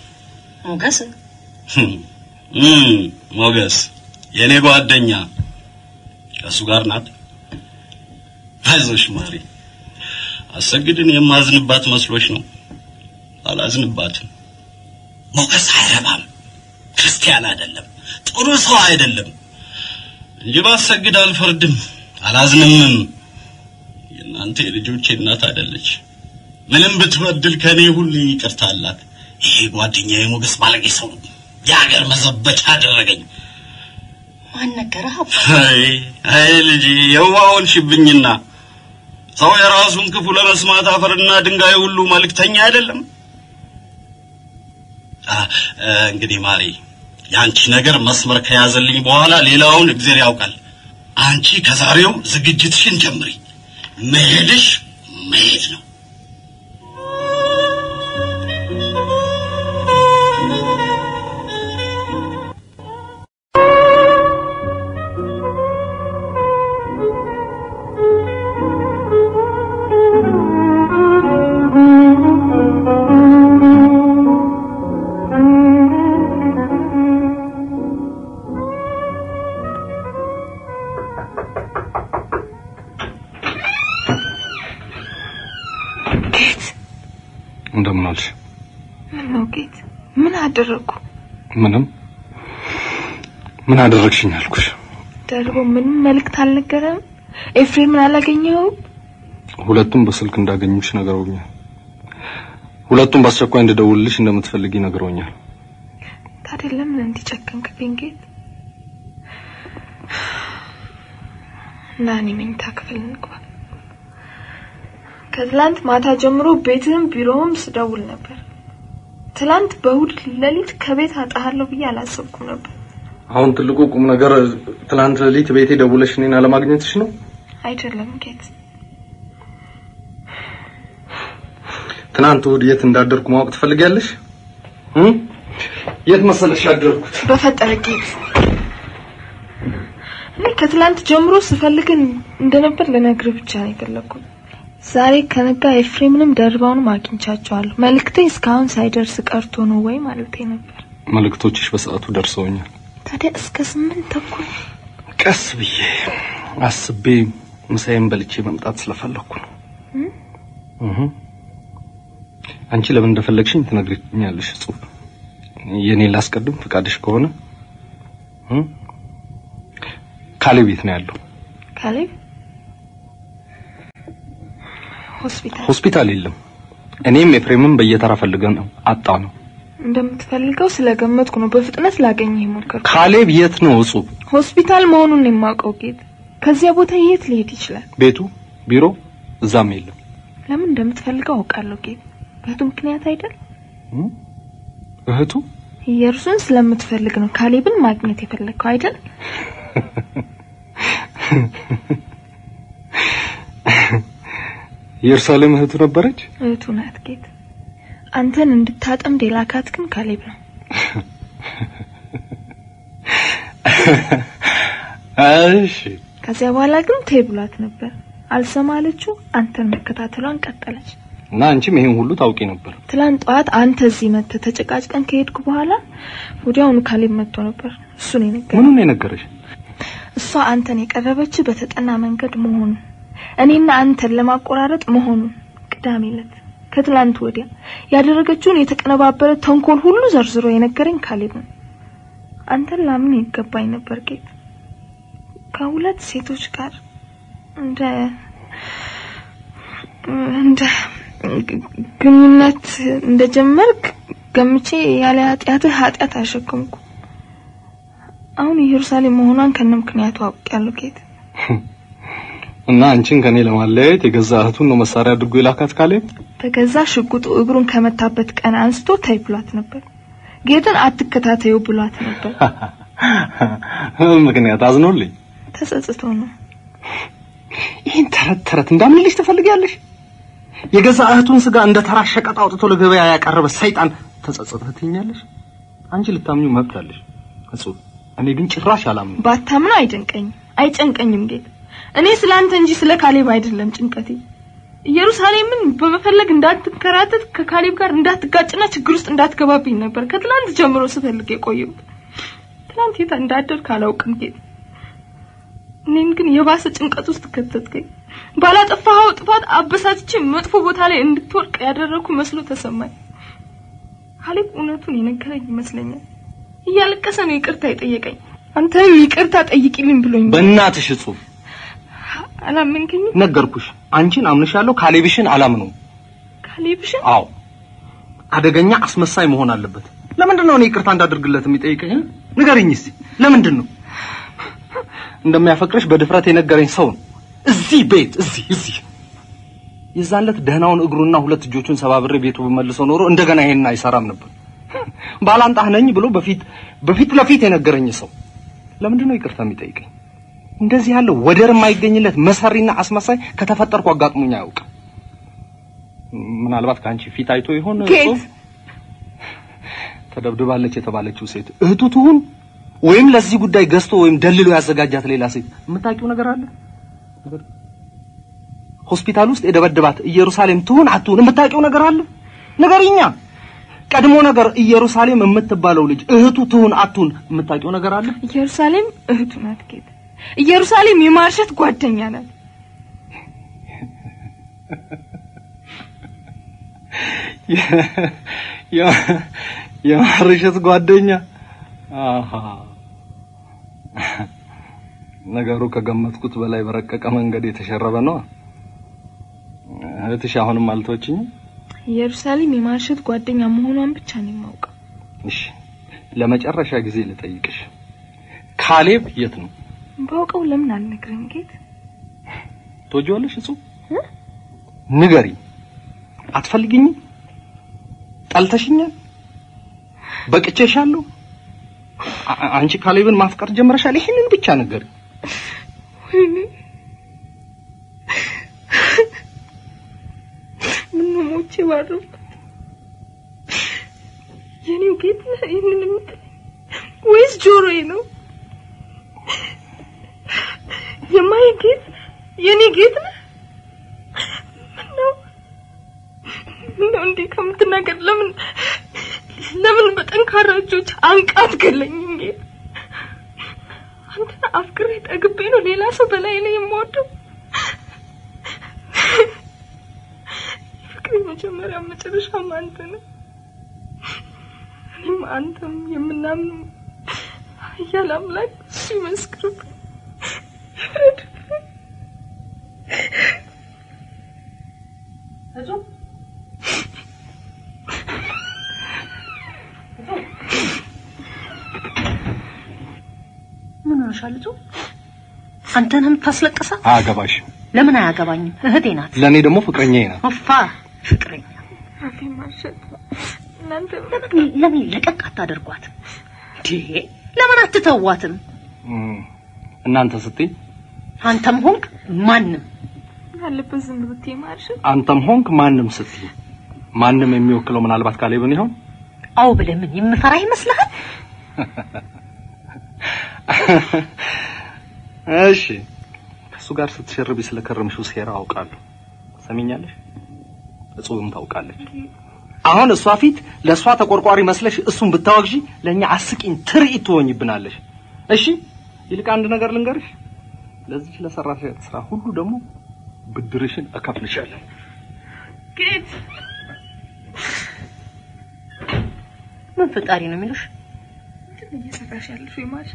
ሞገስ የኔ ጓደኛ ከሱ ጋር ናት አይዞሽ ማሪ አሰግድን የማዝንባት መስሎሽ ነው አላዝንባትም ሞገስ አይረባም ክርስቲያን አይደለም ጥሩ ሰው አይደለም እንጂ ባሰግድ አልፈርድም አላዝንም የናንተ ልጆቼ እናት አይደለች ምንም ብትበድል ከኔ ሁሉ ይቅርታላት ይሄ ጓደኛዬ ሞገስ ባለጌ ሰው ያገር መዘበቻ አደረገኝ
ማን ነገረህ አባ
አይ ልጅ የዋውን ሽብኝና ሰው የራሱን ክፉ ለመስማት አፈርና ድንጋይ ሁሉ መልክተኛ አይደለም እንግዲህ ማሪ ያንቺ ነገር መስመር ከያዘልኝ በኋላ ሌላውን እግዚአብሔር ያውቃል አንቺ ከዛሬው ዝግጅትሽን ጀምሪ መሄድ ነው
እንደምናልሽ
ምነው ጌት ምን አደረኩ ምን አደረግሽኝ አልኩሽ ደርቦ ምንም መልእክት አልነገረም ኤፍሬምን አላገኘው
ሁለቱም በስልክ እንዳገኙሽ ነገሩኛል ሁለቱም በአስቸኳይ እንደደውልልሽ እንደምትፈልጊ ነገሩኛል
ታዲያ ለምን እንዲጨከንክብኝ ጌት ናኒ መኝታ ክፍል እንግባ ከትላንት ማታ ጀምሮ ቤትም ቢሮም ስደውል ነበር ትላንት በእሁድ ሌሊት ከቤት አጣሃለሁ ብዬ አላሰብኩም ነበር
አሁን ትልቁ ቁም ነገር ትላንት ሌሊት ቤቴ ደውለሽ እኔን አለማግኘትሽ ነው
አይደለም ጌት
ትናንት እሁድ የት እንዳደርኩ ማወቅ ትፈልጊያለሽ የት መሰለሽ ያደርኩት
በፈጠረ ጌት እኔ ከትላንት ጀምሮ ስፈልግን እንደነበር ለነግርህ ብቻ ነው የፈለኩት ዛሬ ከነጋ ኤፍሬምንም ደርባውንም አግኝቻቸዋለሁ መልእክቴ እስካሁን ሳይደርስ ቀርቶ ነው ወይ ማለቴ ነበር
መልእክቶችሽ በሰዓቱ ደርሰውኛል
ታዲያ እስከ 8 ተኩል
ቀስ ብዬ አስቤ ምሳዬን በልቼ መምጣት ስለፈለኩ ነው አንቺ ለምን እንደፈለግሽኝ ትነግሪኛለሽ ጽሁፍ የኔ ላስቀድም ፍቃድሽ ከሆነ ካሌብ ቤት ነው ያለው
ካሌብ
ሆስፒታል የለም እኔም ኤፍሬምም በየተራ ፈልገን አጣ ነው
እንደምትፈልገው ስለገመትኩ ነው በፍጥነት ላገኘህ ሞከርኩ
ካሌብ የት ነው ጽሁፍ
ሆስፒታል መሆኑን የማውቀው ጌት ከዚያ ቦታ የት ሊሄድ ይችላል
ቤቱ ቢሮ እዛም የለም
ለምን እንደምትፈልገው አውቃለሁ ጌት በቱ ምክንያት አይደል
እህቱ
የርሱን ስለምትፈልግ ነው ካሌብን ማግኘት የፈለከው አይደል
ኢየሩሳሌም እህቱ ነበረች?
እህቱ ናት ጌት። አንተን እንድታጠምድ የላካት ግን ካሌብ ነው።
እሺ።
ከዚያ በኋላ ግን ተይብሏት ነበር። አልሰማለችው። አንተን መከታተሏን ቀጠለች።
እና አንቺም ይሄን ሁሉ ታውቂ ነበር?
ትላንት ጧት አንተ እዚህ መጥተህ ተጨቃጭቀን ከሄድኩ በኋላ ወዲያውኑ ካሌብ መጥቶ ነበር። እሱ ነው የነገረኝ።
ምኑን ነው የነገረሽ?
እሷ አንተን የቀረበች በተጠና መንገድ መሆኑን እኔና አንተን ለማቆራረጥ መሆኑን ቅዳሜ ዕለት ከትላንት ወዲያ ያደረገችውን የተቀነባበረ ተንኮል ሁሉ ዘርዝሮ የነገረኝ ካሌብ ነው። አንተን ላምን ይገባኝ ነበር ጌት። ከሁለት ሴቶች ጋር እንደ ግንኙነት እንደጀመርክ ገምቼ ያለ ኃጢአት አሸከምኩ። አሁን ኢየሩሳሌም መሆኗን ከነምክንያቱ አውቄያለሁ ጌት።
እና አንቺን ከኔ ለማለየት የገዛ እህቱን ነው መሳሪያ አድርጎ የላካት ካሌብ?
በገዛ ሽጉጡ እግሩን ከመታበት ቀን አንስቶ ተይብሏት ነበር። ጌትን አትከታተዩ ብሏት ነበር።
ምክንያት አዝኖልኝ
ተጸጽቶ ነው።
ይሄን ተረት እንዳምንልሽ ትፈልጊያለሽ? የገዛ እህቱን ስጋ እንደ ተራ ሸቀጥ አውጥቶ ለገበያ ያቀረበ ሰይጣን ተጸጽተህ ትኛለሽ? አንቺ ልታምኙ መብት አለሽ እሱ። እኔ ግን ጭራሽ አላምንም።
ባታምነው አይጨንቀኝም ጌት። እኔ ስላንተ እንጂ ስለ ካሌብ አይደለም ጭንቀቴ። ኢየሩሳሌምን በመፈለግ እንዳትከራተት ከካሌብ ጋር እንዳትጋጭና ችግር ውስጥ እንዳትገባብኝ ነበር ከትላንት ጀምሮ ስፈልግ የቆየሁት። ትላንት የት እንዳደርክ አላውቅም ጌት። እኔን ግን የባሰ ጭንቀት ውስጥ ከተትከኝ። ባላጠፋኸው ጥፋት አበሳጭቼ መጥፎ ቦታ ላይ እንድትወርቅ ያደረኩ መስሎ ተሰማኝ። ካሌብ እውነቱን የነገረኝ ይመስለኛል። እያለቀሰ ነው ይቅርታ የጠየቀኝ። አንተም ይቅርታ ጠይቂልኝ ብሎኝ።
በእናትሽ እጹብ
አላመንከኝ?
ነገርኩሽ። አንቺን አምንሻለሁ፣ ካሌብሽን አላምነው።
ካሌብሽን?
አዎ አደገኛ አስመሳይ መሆን አለበት። ለምንድን ነው እኔ ይቅርታ እንዳደርግለት የሚጠይቀኝ? ንገሪኝ እስቲ ለምንድን ነው? እንደሚያፈቅርሽ በድፍረት የነገረኝ ሰው ነው። እዚህ ቤት እዚህ የዛለት ደህናውን እግሩና ሁለት እጆቹን ሰባብሬ ቤቱ በመልሰው ኖሮ እንደገና ይሄን አይሰራም ነበር። ባላንጣህ ነኝ ብሎ በፊት ለፊት የነገረኝ ሰው ለምንድን ነው ይቅርታ የሚጠይቀኝ? እንደዚህ ያለው ወደር የማይገኝለት መሰሪና አስመሳይ ከተፈጠርኩ አጋጥሞኝ አያውቅም። ምናልባት ካንቺ ፊት አይቶ ይሆን ሰው ተደብድባለች የተባለችው ሴት እህቱ ትሁን ወይም ለዚህ ጉዳይ ገዝቶ ወይም ደልሎ ያዘጋጃት ሌላ ሴት የምታውቂው ነገር አለ? ሆስፒታል ውስጥ የደበደባት ኢየሩሳሌም ትሁን አትሁን የምታውቂው ነገር አለ? ነገርኛ ቀድሞ ነገር ኢየሩሳሌም የምትባለው ልጅ እህቱ ትሁን አትሁን የምታውቂው ነገር አለ?
ኢየሩሳሌም እህቱ ናት ጌት። ኢየሩሳሌም የማርሸት ጓደኛ ናት።
የማርሸት ጓደኛ? አሃ ነገሩ ከገመትኩት በላይ በረቀቀ መንገድ የተሸረበ ነው። እህትሽ አሁንም አልተወችኝ?
ኢየሩሳሌም የማርሸት ጓደኛ መሆኗን ብቻ ነው የማውቀው።
እሺ ለመጨረሻ ጊዜ ልጠይቅሽ፣ ካሌብ የት ነው?
ባውቀው ለምን አልነግረኝ ጌት?
ትወጂዋለሽ እሱ? ንገሪ። አትፈልጊኝ? ጠልተሽኛል? በቅቼሻለሁ? አንቺ ካሌብን ማፍቀር ጀምረሻል? ይሄንን ብቻ ንገሪ።
ምን ሞቼ ባረፍ የኔው ጌት ይሄንን የምትለኝ ወይስ ጆሮዬ ነው? የማይ ጌት የኔ ጌት ነው? ምነው እንዴ ከምትናገር ለምን በጠንካራ እጆች አንቃት ገለኝኝ? አንተ አፍቅሬ ጠግቤ ነው ሌላ ሰው በላይ ላይ የምወደው? ፍቅሬ መጀመሪያ መጨረሻ አንተ ነህ። እኔም አንተም የምናምን ኃያል አምላክ እሱ ይመስክርብኝ።
ምን ሆነሻልጆ? አንተንም ታስለቀሳ?
አያገባሽ።
ለምን አያገባኝም? እህቴ ናት።
ለኔ ደግሞ ፍቅረኛዬ ናት።
አፋ ፍቅረኛ
አፌ ማርሸት እናንተ
ለምን ለቀቅ አታደርጓት? ለምን አትተዋትም?
እናንተ ስትይ
አንተም ሆንክ ማንንም
አለበት ዝም ብትይ ማርሽ
አንተም ሆንክ ማንም ስትይ ማንም የሚወክለው ምናልባት ካሌብን ይሆን?
አው ብለህ ምን የምፈራ ይመስልሃል?
እሺ ከሱ ጋር ስትሸርቢ ስለከረምሽው ሴራ አውቃለሁ። ሰሚኛለሽ? እጹብም ታውቃለች። አሁን እሷ ፊት ለሷ ተቆርቋሪ መስለሽ እሱን ብታወግዢ ለኛ አስቂኝ ትርኢት ትሆኝብናለሽ። እሺ ይልቅ አንድ ነገር ልንገርሽ፣ ለዚህ ለሰራሽ ስራ ሁሉ ደግሞ ብድርሽን አከፍልሻለሁ።
ጌት
ምን ፍጣሪ ነው የሚሉሽ?
ምንድነው እየሰራሽ ያለሽ ወይ ማርሽ?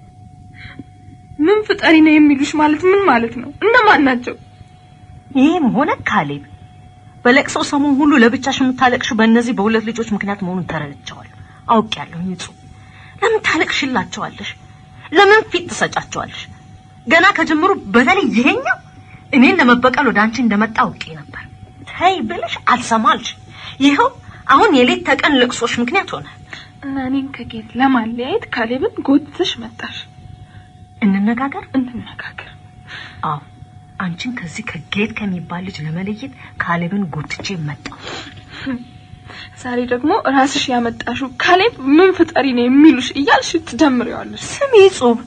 ምን ፍጣሪ ነው የሚሉሽ ማለት ምን ማለት ነው? እነማን ናቸው?
ይሄም ሆነ ካሌብ በለቅሶ ሰሞን ሁሉ ለብቻሽ የምታለቅሽ በእነዚህ በሁለት ልጆች ምክንያት መሆኑን ተረድቻለሁ። አውቄያለሁ። ንጹህ ለምን ታለቅሽላቸዋለሽ? ለምን ፊት ትሰጫቸዋለሽ? ገና ከጀምሩ በተለይ ይሄኛው እኔን ለመበቀል ወደ አንቺ እንደመጣ አውቄ ነበር። ተይ ብለሽ አልሰማልሽ። ይሄው አሁን የሌት ተቀን ለቅሶሽ ምክንያት ሆነ
እና እኔን ከጌት ለማለያየት ካሌብን ጎትተሽ መጣሽ።
እንነጋገር።
አዎ
አንቺን ከዚህ ከጌት ከሚባል ልጅ ለመለየት ካሌብን ጎትቼ መጣሁ።
ዛሬ ደግሞ ራስሽ ያመጣሽው ካሌብ ምን ፍጣሪ ነው የሚሉሽ እያልሽ ትጀምሪዋለሽ።
ስሚ ጾብ፣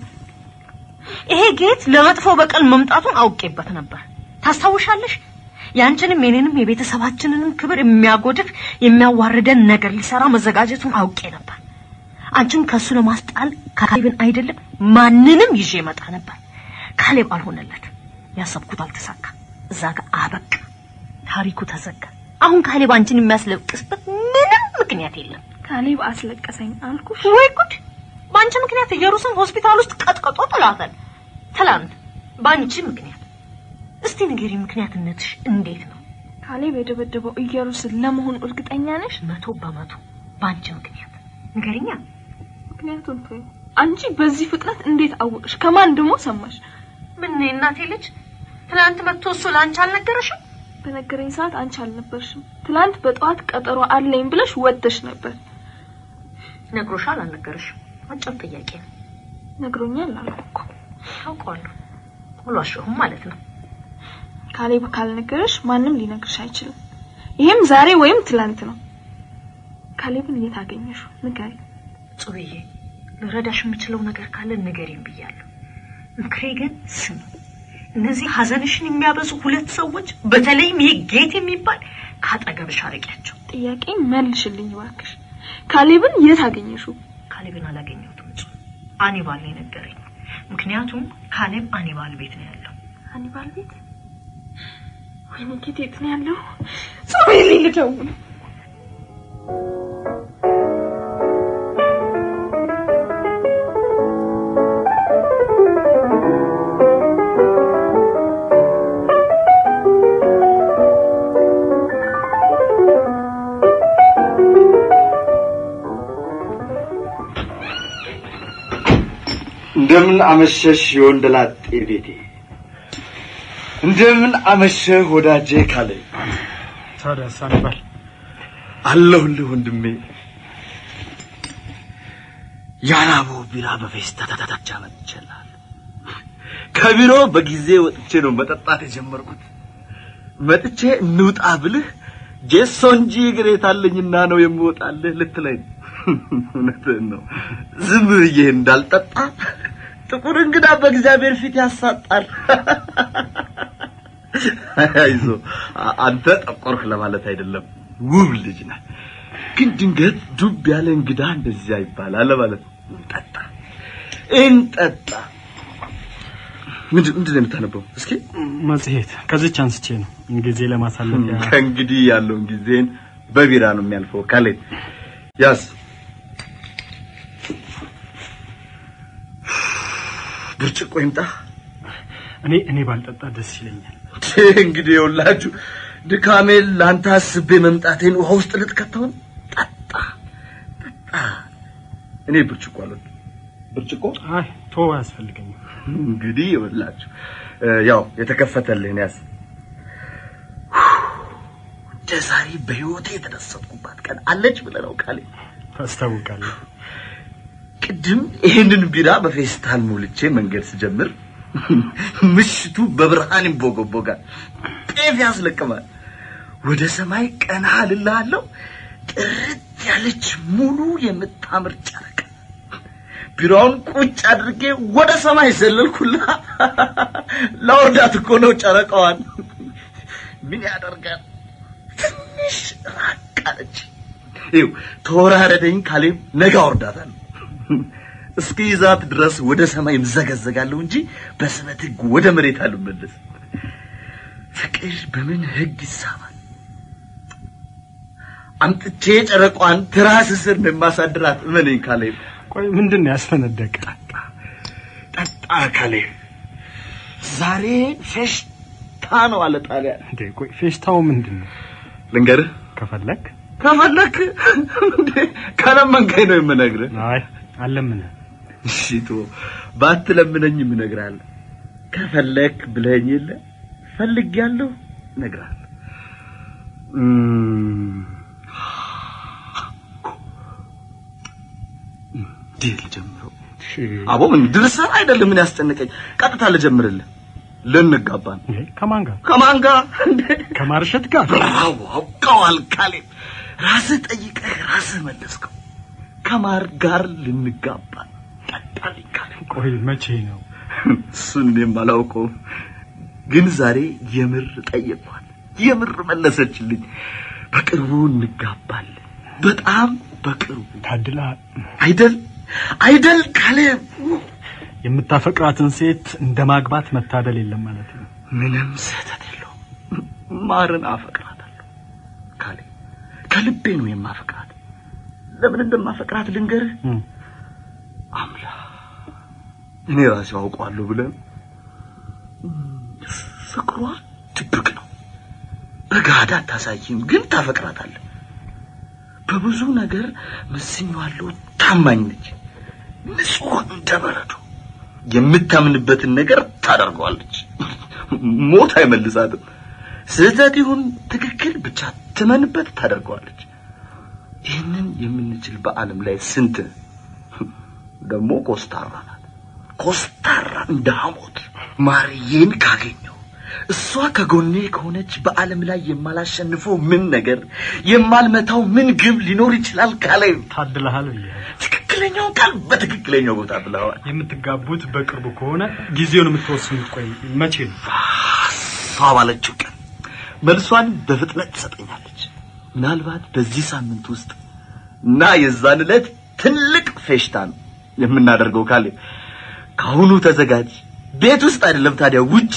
ይሄ ጌት ለመጥፎ በቀል መምጣቱን አውቄበት ነበር። ታስታውሻለሽ? ያንቺንም የኔንም የቤተሰባችንንም ክብር የሚያጎድፍ የሚያዋርደን ነገር ሊሰራ መዘጋጀቱን አውቄ ነበር። አንቺን ከሱ ለማስጣል ካሌብን አይደለም ማንንም ይዤ መጣ ነበር። ካሌብ አልሆነለት። ያሰብኩት አልተሳካ። እዛ ጋር አበቃ። ታሪኩ ተዘጋ። አሁን ካሌብ አንቺን የሚያስለቅስበት ምንም ምክንያት የለም።
ካሌብ አስለቀሰኝ አልኩሽ
ወይ ጉድ! ባንቺ ምክንያት ኢየሩሳሌም ሆስፒታል ውስጥ ቀጥቀጦ ጥላታል። ትላንት ባንቺ ምክንያት። እስቲ ንገሪ፣ ምክንያትነትሽ እንዴት ነው?
ካሌብ የደበደበው ኢየሩሳሌም ለመሆኑ እርግጠኛ ነሽ?
100% ባንቺ ምክንያት። ንገሪኛ
ምክንያቱም አንቺ በዚህ ፍጥነት እንዴት አወቅሽ? ከማን ደሞ ሰማሽ?
ምን እናቴ ልጅ ትላንት መጥቶ እሱ ላንቺ አልነገረሽም?
በነገረኝ ሰዓት አንቺ አልነበርሽም። ትላንት በጧት ቀጠሮ አለኝ ብለሽ ወጥተሽ ነበር።
ነግሮሻል አልነገረሽም? አጭር ጥያቄ ነው።
ነግሮኛል አልኩ።
ታውቃለሁ። ሁላሽሁም ማለት ነው።
ካሌብ ካልነገረሽ ማንም ሊነግርሽ አይችልም። ይሄም ዛሬ ወይም ትላንት ነው። ካሌብን እየታገኘሽ ንገሪ።
ጽብዬ ልረዳሽ የምችለው ነገር ካለ ንገሪኝ ብያለሁ። ምክሬ ግን ስም እነዚህ ሐዘንሽን የሚያበዙ ሁለት ሰዎች በተለይም ይሄ ጌት የሚባል ካጠገብሽ አርቂያቸው።
ጥያቄ መልሽልኝ እባክሽ። ካሌብን የት አገኘሽው?
ካሌብን አላገኘሁትም። አኒባል ነው ነገረኝ። ምክንያቱም ካሌብ አኒባል ቤት ነው ያለው።
አኒባል ቤት? ወይኔ ጌት የት ነው ያለው? ጾሜልኝ ልደውል።
እንደምን አመሸሽ የወንደላጤ ቤቴ። እንደምን አመሸህ ወዳጄ ካሌብ።
ታዲያ ሳንባል
አለሁልህ ወንድሜ። ያናቦ ቢራ በፌስታ ታታቻ መጥቻለሁ። ከቢሮ በጊዜ ወጥቼ ነው መጠጣት የጀመርኩት። መጥቼ እንውጣ ብልህ ጄሶንጂ ግሬታለኝና ነው የምወጣልህ ልትለኝ። እውነትህን ነው። ዝም ብዬ እንዳልጠጣ ጥቁር እንግዳ በእግዚአብሔር ፊት ያሳጣል። አይዞ አንተ ጠቆርክ ለማለት አይደለም፣ ውብ ልጅ ነህ። ግን ድንገት ዱብ ያለ እንግዳ እንደዚህ ይባላል ማለት ነው። እንጠጣ። ምንድን ነው የምታነበው? እስኪ
መጽሔት ከዚህ ቻንስቼ ነው ጊዜ ለማሳለፍ
ከእንግዲህ ያለውን ጊዜን በቢራ ነው የሚያልፈው። ካሌብ ያስ ብርጭቆ ይምጣ።
እኔ ባልጠጣ ደስ ይለኛል።
እንግዲህ ይኸውላችሁ ድካሜን ላንተ አስቤ መምጣቴን ውሃ ውስጥ ልትከተው። ጠጣ። እኔ ብርጭቆ አለው። ብርጭቆ
አይ ቶ ያስፈልገኛል።
እንግዲህ ይኸውላችሁ ያው የተከፈተልህን ያስ ዛሬ በህይወቴ የተደሰትኩባት ቀን አለች ብለህ ነው ካሌብ?
ታስታውቃለህ?
ቅድም ይሄንን ቢራ በፌስታል ሞልቼ መንገድ ስጀምር ምሽቱ በብርሃን ይቦገቦጋል ጤፍ ያስለቅማል ወደ ሰማይ ቀና ልላለሁ ጥርት ያለች ሙሉ የምታምር ጨረቃ ቢራውን ቁጭ አድርጌ ወደ ሰማይ ዘለልኩላ ላወርዳት እኮ ነው ጨረቃዋን ምን ያደርጋል ትንሽ ራቃለች ይው ተወራረደኝ ካሌብ ነገ አወርዳታል እስኪ ይዛት ድረስ ወደ ሰማይ ምዘገዘጋለሁ እንጂ በስበት ህግ ወደ መሬት አልመለስ ፍቅር በምን ህግ ይሳባል አምጥቼ ጨረቋን ትራስ ስር እንደማሳድራት እመነኝ ካሌብ
ቆይ ምንድነው ያስፈነደቀ
ጠጣ ካሌብ ዛሬ ፌሽታ ነው አለ ጣሊያን
እንዴ ቆይ ፌሽታው ምንድነው
ልንገርህ
ከፈለክ
እንዴ ካለመንከኝ ነው የምነግርህ
አይ አለምን
እሺቶ ባትለምነኝ ምነግራለሁ ከፈለክ ብለኝ የለ ፈልጊያለሁ ነግራለሁ ዲል ጀምሮ አቦ ምን ድርሰት አይደለም ምን ያስጨነቀኝ ቀጥታ ልጀምርልህ ልንጋባ ከማን ጋር
ከማርሸት ጋር
ብራው አውቀዋል ካሌብ ራስህ ጠይቀህ ራስህ መለስከው ከማር ጋር ልንጋባ ቀጣልኝ ካሌብ
ቆይ መቼ ነው
እሱን እኔም አላውቀውም ግን ዛሬ የምር ጠየቅኳት የምር መለሰችልኝ በቅርቡ እንጋባለን በጣም በቅርቡ
ታድላ
አይደል ካሌብ
የምታፈቅራትን ሴት እንደማግባት መታደል የለም ማለት ነው
ምንም ስህተት የለውም ማርን አፈቅራታለሁ ካሌብ ከልቤ ነው የማፈቅራት ለምን እንደማፈቅራት ልንገርህ አምላ እኔ ራሴ አውቀዋለሁ ብለን ፍቅሯ ድብቅ ነው በጋዳ ታሳይም ግን ታፈቅራታለህ በብዙ ነገር መስኛዋለሁ ታማኝ ነች ንጹህ እንደበረዶ የምታምንበትን ነገር ታደርጋለች ሞት አይመልሳትም ስህተት ይሁን ትክክል ብቻ ተመንበት ታደርጋለች ይህንን የምንችል በአለም ላይ ስንት ደሞ ኮስታራ ናት ኮስታራ እንደሐሞት ማርዬን ካገኘው እሷ ከጎኔ ከሆነች በአለም ላይ የማላሸንፈው ምን ነገር የማልመታው ምን ግብ ሊኖር ይችላል ካሌብ
ታድለሃል
ትክክለኛው ቃል በትክክለኛው ቦታ ብለዋል
የምትጋቡት በቅርቡ ከሆነ ጊዜውን የምትወስኑት ቆይ መቼ ነው
ሳባለችው ቀን መልሷን በፍጥነት ትሰጠኛለች ምናልባት በዚህ ሳምንት ውስጥ እና የዛን ዕለት ትልቅ ፌሽታ ነው የምናደርገው ካሌብ ካሁኑ ተዘጋጅ ቤት ውስጥ አይደለም ታዲያ ውጪ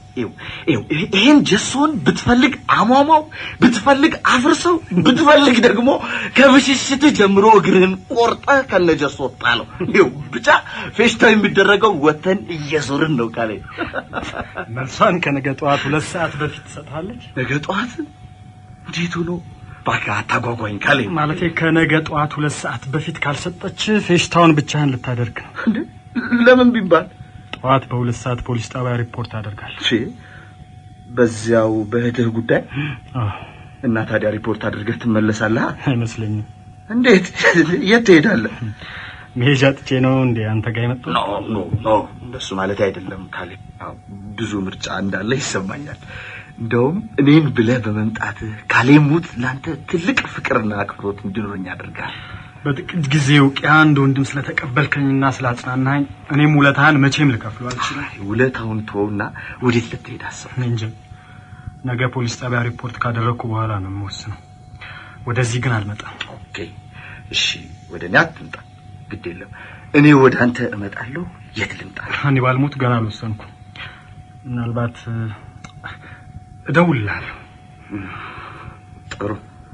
ይሄን ጀሶን ብትፈልግ አሟሟው ብትፈልግ አፍርሰው ብትፈልግ ደግሞ ከብሽሽት ጀምሮ እግርህን ቆርጠ ከነጀሶ ጣለው ብቻ ፌሽታው የሚደረገው ወተን እየዞርን ነው ካሌብ
መልሷን ከነገ ጠዋት 2 ሰዓት በፊት ትሰጣለች
ነገ ጠዋት እንዴት ሆኖ ባካ ታጓጓኝ ካሌብ
ማለት ከነገ ጠዋት 2 ሰዓት በፊት ካልሰጠች ፌሽታውን ብቻህን ልታደርግ ነው
ለምን ቢባል
ጠዋት በ2 ሰዓት ፖሊስ ጣቢያ ሪፖርት አደርጋለሁ
በዚያው በህትህ ጉዳይ እና ታዲያ ሪፖርት አድርገህ ትመለሳለህ
አይመስለኝም
እንዴት የት ትሄዳለህ
መሄጃ ጥቼ ነው እንዴ አንተ ጋር የመጣው
ኖ እንደሱ ማለት አይደለም ካሌብ ብዙ ምርጫ እንዳለ ይሰማኛል እንደውም እኔን ብለህ በመምጣትህ ካሌሙት ላንተ ትልቅ ፍቅርና አክብሮት እንድኖርኝ ያደርጋል
በጥቂት ጊዜው አንድ ወንድም ስለተቀበልከኝና ስላጽናናኝ እኔም ውለታህን መቼም ልከፍለው አልችልም
ውለታውን ተውና ወዴት ልትሄድ አሰብክ
እንጂ ነገ ፖሊስ ጣቢያ ሪፖርት ካደረኩ በኋላ ነው የምወስነው ወደዚህ ግን አልመጣም
ኦኬ እሺ ወደኔ አትምጣ ግድ የለም እኔ ወደ አንተ እመጣለሁ የት ልምጣ
እኔ ባልሞት ገና አልወሰንኩም ምናልባት እደውልልሃለሁ
ጥሩ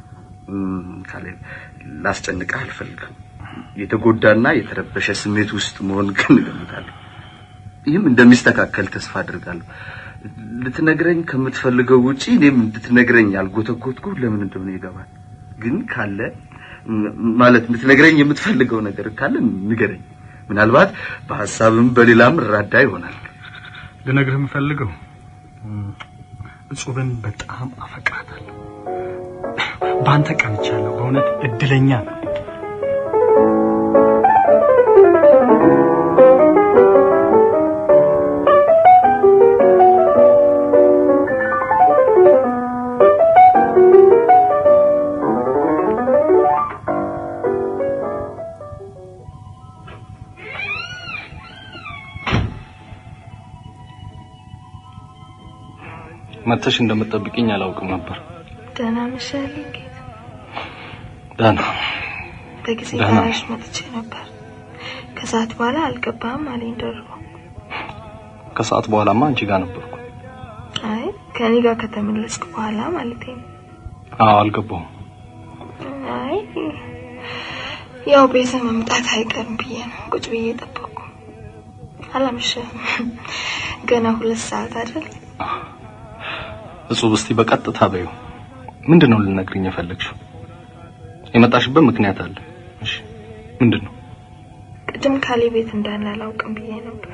ካሌብ ላስጨንቅህ አልፈልግም የተጎዳና የተረበሸ ስሜት ውስጥ መሆን ግን እገምታለሁ ይህም እንደሚስተካከል ተስፋ አድርጋለሁ ልትነግረኝ ከምትፈልገው ውጪ እኔም እንድትነግረኝ ያልጎተጎትኩ ለምን እንደሆነ ይገባል ግን ካለ ማለት ልትነግረኝ የምትፈልገው ነገር ካለ ንገረኝ ምናልባት በሐሳብም በሌላም ራዳ ይሆናል
ልነግርህ የምፈልገው እጹብን በጣም አፈቅራታለሁ ባንተ ቀንቻለሁ በእውነት እድለኛ ነው
መተሽ እንደምትጠብቂኝ አላውቅም ነበር።
ደህና መሻለኝ።
ደህና
በጊዜ ጋራሽ መጥቼ ነበር። ከሰዓት በኋላ አልገባም አለኝ ደርቦ።
ከሰዓት በኋላማ አንቺ ጋር ነበርኩ።
አይ ከኔ ጋር ከተመለስኩ በኋላ ማለት ነው።
አልገባሁም።
አይ ያው ቤተ መምጣት አይቀርም ብዬ ነው ቁጭ ብዬ ጠበቅኩ። አላመሸም ገና 2 ሰዓት አይደል?
እጹብ እስቲ በቀጥታ በይው። ምንድነው ልነግርኝ የፈለግሽው? የመጣሽበት ምክንያት አለ? እሺ ምንድነው?
ቅድም ካሌ ቤት እንዳለ አላውቅም ብዬ ነበር።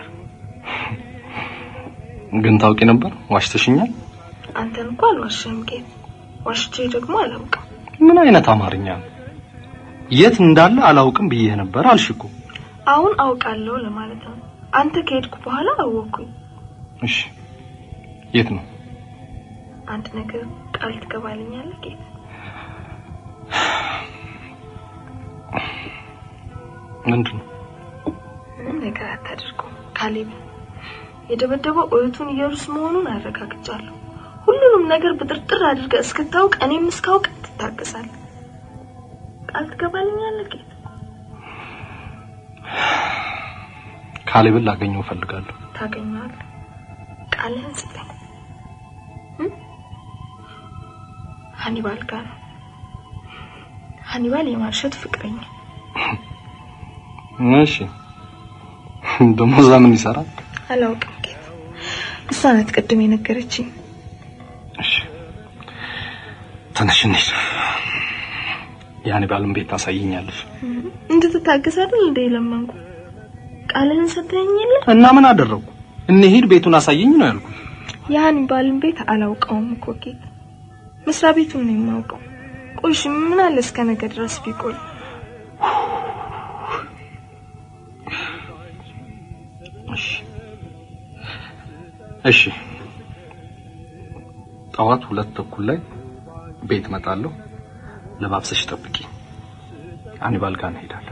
ግን ታውቂ ነበር? ዋሽተሽኛል?
አንተን እኮ አልዋሽም ጌት። ዋሽቼ ደግሞ አላውቅም።
ምን አይነት አማርኛ ነው? የት እንዳለ አላውቅም ብዬ ነበር አልሽኩ።
አሁን አውቃለሁ ለማለት ነው። አንተ ከሄድኩ በኋላ አወኩኝ።
እሺ የት ነው?
አንድ ነገር ቃል ትገባልኛለህ ጌት?
ምንድነው?
ምንም ነገር አታድርጉ። ካሌብ የደበደበው እህቱን ኢየሩስ መሆኑን አረጋግጫለሁ። ሁሉንም ነገር በጥርጥር አድርገህ እስክታውቅ እኔም እስካውቅ ትታገሳለህ። ቃል ትገባልኛለህ ጌት?
ካሌብን ላገኘው ፈልጋለሁ።
ታገኛለህ? ቃልህን ስጠኝ። ሃኒባል ጋር ሃኒባል የማርሸት ፍቅረኛ።
እሺ ደሞ ዛምን ይሰራል?
አላውቅም ጌት። እሷ ናት ቅድም የነገረችኝ።
እሺ ተነሽንሽ። የሃኒባልን ቤት ታሳይኛለሽ?
እንድትታገስ አይደል እንደ ለማንኩ? ቃልህን ሰጠኸኝ
እና ምን አደረኩ? እንሂድ ቤቱን አሳይኝ ነው ያልኩት።
የሃኒባልን ቤት አላውቀውም እኮ ጌት። መስሪያ ቤቱን ነው የማውቀው። ቆይሽ ምን አለ እስከ ነገ ድረስ ቢቆይ? እሺ ጠዋት 2 ተኩል ላይ ቤት መጣለሁ። ለባብሰሽ ጠብቂ። ሃኒባል ጋር እንሄዳለን።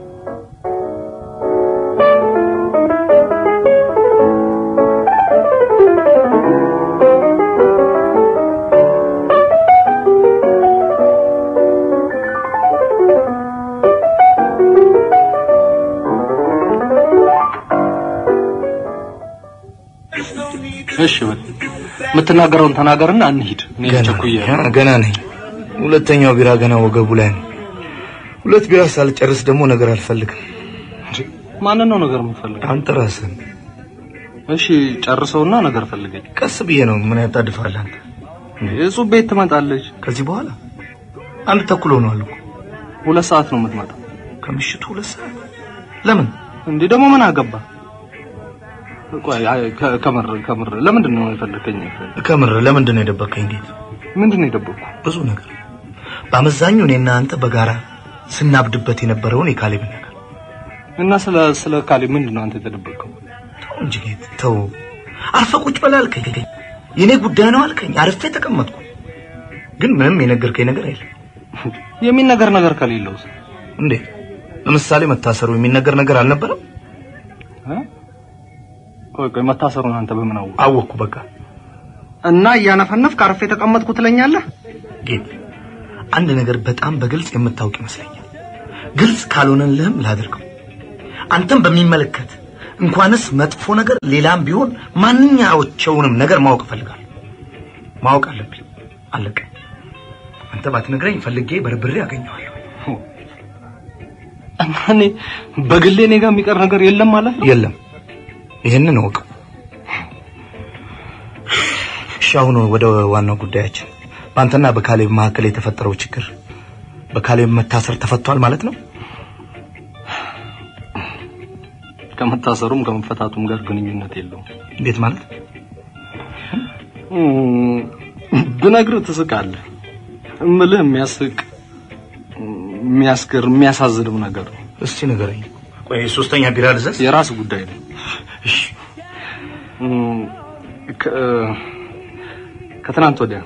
እሺ የምትናገረውን ተናገርና እንሂድ። እኔ
ገና ነኝ። ሁለተኛው ቢራ ገና ወገቡ ላይ ነው። 2 ቢራ ሳልጨርስ ደግሞ ነገር አልፈልግም።
ማንን ነው ነገር የምትፈልገው?
አንተ ራስህ።
እሺ ጨርሰውና ነገር ፈልገኝ።
ቀስ ብዬ ነው። ምን ያጣድፋል አንተ?
እጹብ ቤት ትመጣለች
ከዚህ በኋላ 1 ተኩል ሆኗል እኮ።
2 ሰዓት ነው የምትመጣው።
ከምሽቱ 2 ሰዓት? ለምን
እንዴ ደግሞ ምን አገባ? ቆይ ከመር ለምንድን ነው የፈለከኝ?
ከመር ለምንድን ነው የደበከኝ? እንዴት
ምንድን ነው የደበኩ?
ብዙ ነገር በአመዛኙ እኔና አንተ በጋራ ስናብድበት የነበረውን የካሌብ ነገር
እና ስለ ካሌብ ምንድን ነው አንተ የተደበከው?
ተው እንጂ ጌት ተው። አርፈህ ቁጭ በል አልከኝ። የኔ ጉዳይ ነው አልከኝ። አርፌ ተቀመጥኩ። ግን ምንም የነገርከኝ ነገር የለም።
የሚነገር ነገር ከሌለው
እንዴ? ለምሳሌ መታሰሩ የሚነገር ነገር አልነበረም?
ቆይ መታሰሩን አንተ በምን አወቅ?
አወቅኩ በቃ።
እና ያነፈነፍክ አርፌ ተቀመጥኩ ትለኛለህ?
ጌት አንድ ነገር በጣም በግልጽ የምታውቅ ይመስለኛል። ግልጽ ካልሆነልህም ላድርገው። አንተም በሚመለከት እንኳንስ መጥፎ ነገር ሌላም ቢሆን ማንኛውንም ነገር ማወቅ ፈልጋለሁ። ማወቅ አለብኝ። አለቀ። አንተ ባትነግረኝ ፈልጌ በርብሬ አገኘዋለሁ።
እኔ በግሌ እኔ ጋር የሚቀር ነገር የለም ማለት ነው?
የለም። ይሄንን ወቅ ሻውኑ ወደ ዋናው ጉዳያችን። ባንተና በካሌብ መካከል የተፈጠረው ችግር በካሌብ መታሰር ተፈቷል ማለት ነው?
ከመታሰሩም ከመፈታቱም ጋር ግንኙነት የለውም።
እንዴት ማለት?
ብነግርህ ትስቃለህ። እምልህ የሚያስገር የሚያሳዝንም ነገር ነው።
እስቲ ንገረኝ። ቆይ 3ኛ ቢራ ልዘዝ?
የራስ ጉዳይ ነው።
እሺ
ከትናንት ወዲያ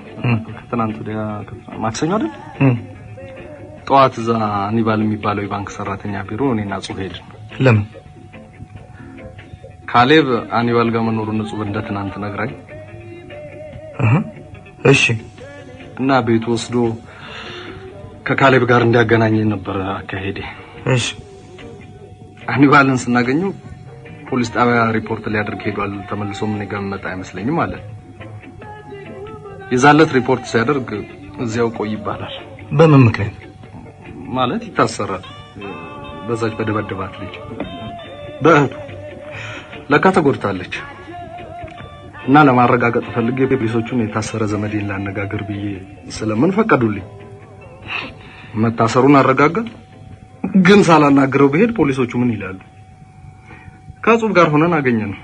ማክሰኞ አይደል? ጠዋት እዛ ሃኒባል የሚባለው የባንክ ሰራተኛ ቢሮ እኔና ጽሁፍ ሄድን።
ለምን?
ካሌብ ሃኒባል ጋር መኖሩን ጽሁፍ እንደ ትናንት ነግራኝ
እሺ
እና ቤት ወስዶ ከካሌብ ጋር እንዲያገናኘኝ ነበር አካሄዴ።
እሺ
አኒባልን ስናገኘው ፖሊስ ጣቢያ ሪፖርት ሊያደርግ ሄዷል። ተመልሶ ምን ገመጣ አይመስለኝም አለ። የዛለት ሪፖርት ሲያደርግ እዚያው ቆይ ይባላል።
በምን ምክንያት
ማለት ይታሰራል? በዛች በደበደባት ልጅ በእህቱ ለካ ተጎድታለች እና ለማረጋገጥ ፈልጌ ፖሊሶቹን የታሰረ ዘመዴን ላነጋግር ብዬ ስለምን ፈቀዱልኝ። መታሰሩን አረጋገጥ ግን ሳላናግረው በሄድ ፖሊሶቹ ምን ይላሉ? ከጹብ ጋር ሆነን አገኘነው።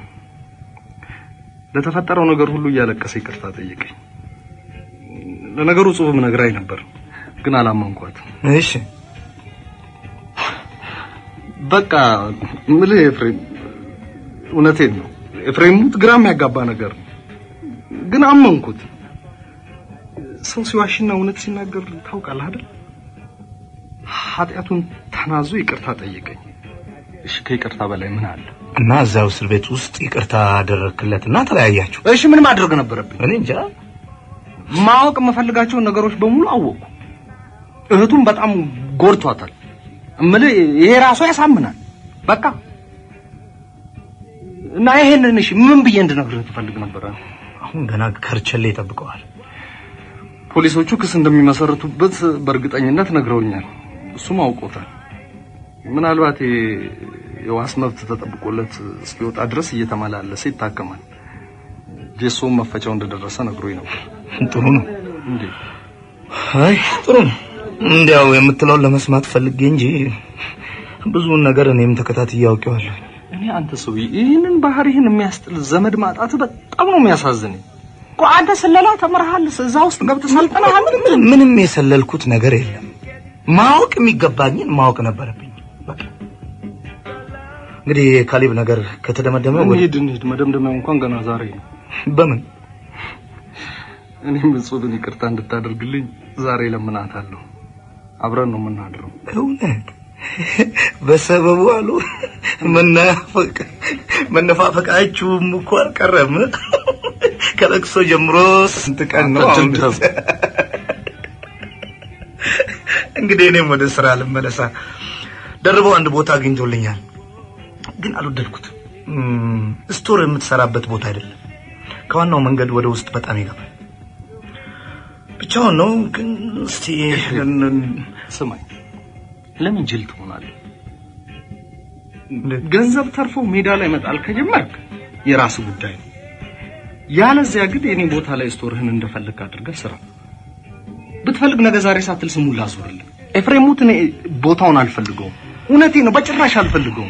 ለተፈጠረው ነገር ሁሉ እያለቀሰ ይቅርታ ጠየቀኝ። ለነገሩ ጹብም ነግራኝ ነበር ግን አላመንኳት።
እሺ
በቃ ምልህ ኤፍሬም እውነቴን ነው። ኤፍሬም ሙት ግራም ያጋባ ነገር ግን አመንኩት። ሰው ሲዋሽና እውነት ሲናገር ታውቃለህ አይደል? ኃጢያቱን ተናዞ ይቅርታ ጠየቀኝ። እሺ ከይቅርታ በላይ ምን አለ?
እና እዛው እስር ቤት ውስጥ ይቅርታ አደረክለትና ተለያያችሁ?
እሺ ምን ማድረግ ነበረብኝ?
እኔ እንጃ።
ማወቅ የምፈልጋቸው ነገሮች በሙሉ አወቁ። እህቱም በጣም ጎድቷታል። እምልህ ይሄ ራሱ ያሳምናል። በቃ እና ይሄንን እሺ ምን ብዬ እንድነግርህ ትፈልግ ነበር?
አሁን ገና ከርቸሌ ይጠብቀዋል።
ፖሊሶቹ ክስ እንደሚመሰርቱበት በእርግጠኝነት ነግረውኛል። እሱም አውቆታል። ምናልባት የዋስ መብት ተጠብቆለት እስኪወጣ ድረስ እየተመላለሰ ይታከማል። ጄሶም መፈቻው እንደደረሰ ነግሮኝ ነበር።
ጥሩ ነው
እንዴ?
አይ ጥሩ ነው። እንዲያው የምትለው ለመስማት ፈልጌ እንጂ ብዙ ነገር እኔም ተከታትዬ አውቀዋለሁ።
እኔ አንተ ሰው ይሄንን ባህሪህን የሚያስጥል ዘመድ ማጣት በጣም ነው የሚያሳዝነኝ። አንተ ስለላ ተመረሃል፣ እዛ ውስጥ ገብተህ ሰልጠናል።
ምንም የሰለልኩት ነገር የለም። ማወቅ የሚገባኝን ማወቅ ነበረብኝ። በቃ እንግዲህ ካሌብ ነገር ከተደመደመ
እንሂድ። መደምደሚያው እንኳን ገና ዛሬ ነው።
በምን
እኔም ጽብን ይቅርታ እንድታደርግልኝ ዛሬ ለምናታለሁ። አብረን ነው የምናድረው።
እውነት በሰበቡ አሉ መነፋፈቃችሁም እኮ አልቀረም። ከለቅሶ ጀምሮ ስንት ቀን ነው አሁን? እንግዲህ እኔም ወደ ስራ ልመለሳ። ደርበው አንድ ቦታ አግኝቶልኛል ግን አልወደድኩትም። ስቶር የምትሰራበት ቦታ አይደለም። ከዋናው መንገድ ወደ ውስጥ በጣም ይገባል። ብቻውን ነው ግን እስቲ
ስማኝ፣ ለምን ጅል ትሆናለህ? ገንዘብ ተርፎ ሜዳ ላይ መጣል ከጀመርክ የራስ ጉዳይ ነው። ያለዚያ ግን የኔ ቦታ ላይ ስቶርህን እንደፈለክ አድርገህ ስራ። ብትፈልግ ነገ ዛሬ ሳትል ስሙን ላዞርልህ። ኤፍሬም ሙት እኔ ቦታውን አልፈልገውም። እውነቴን ነው፣ በጭራሽ አልፈልገውም።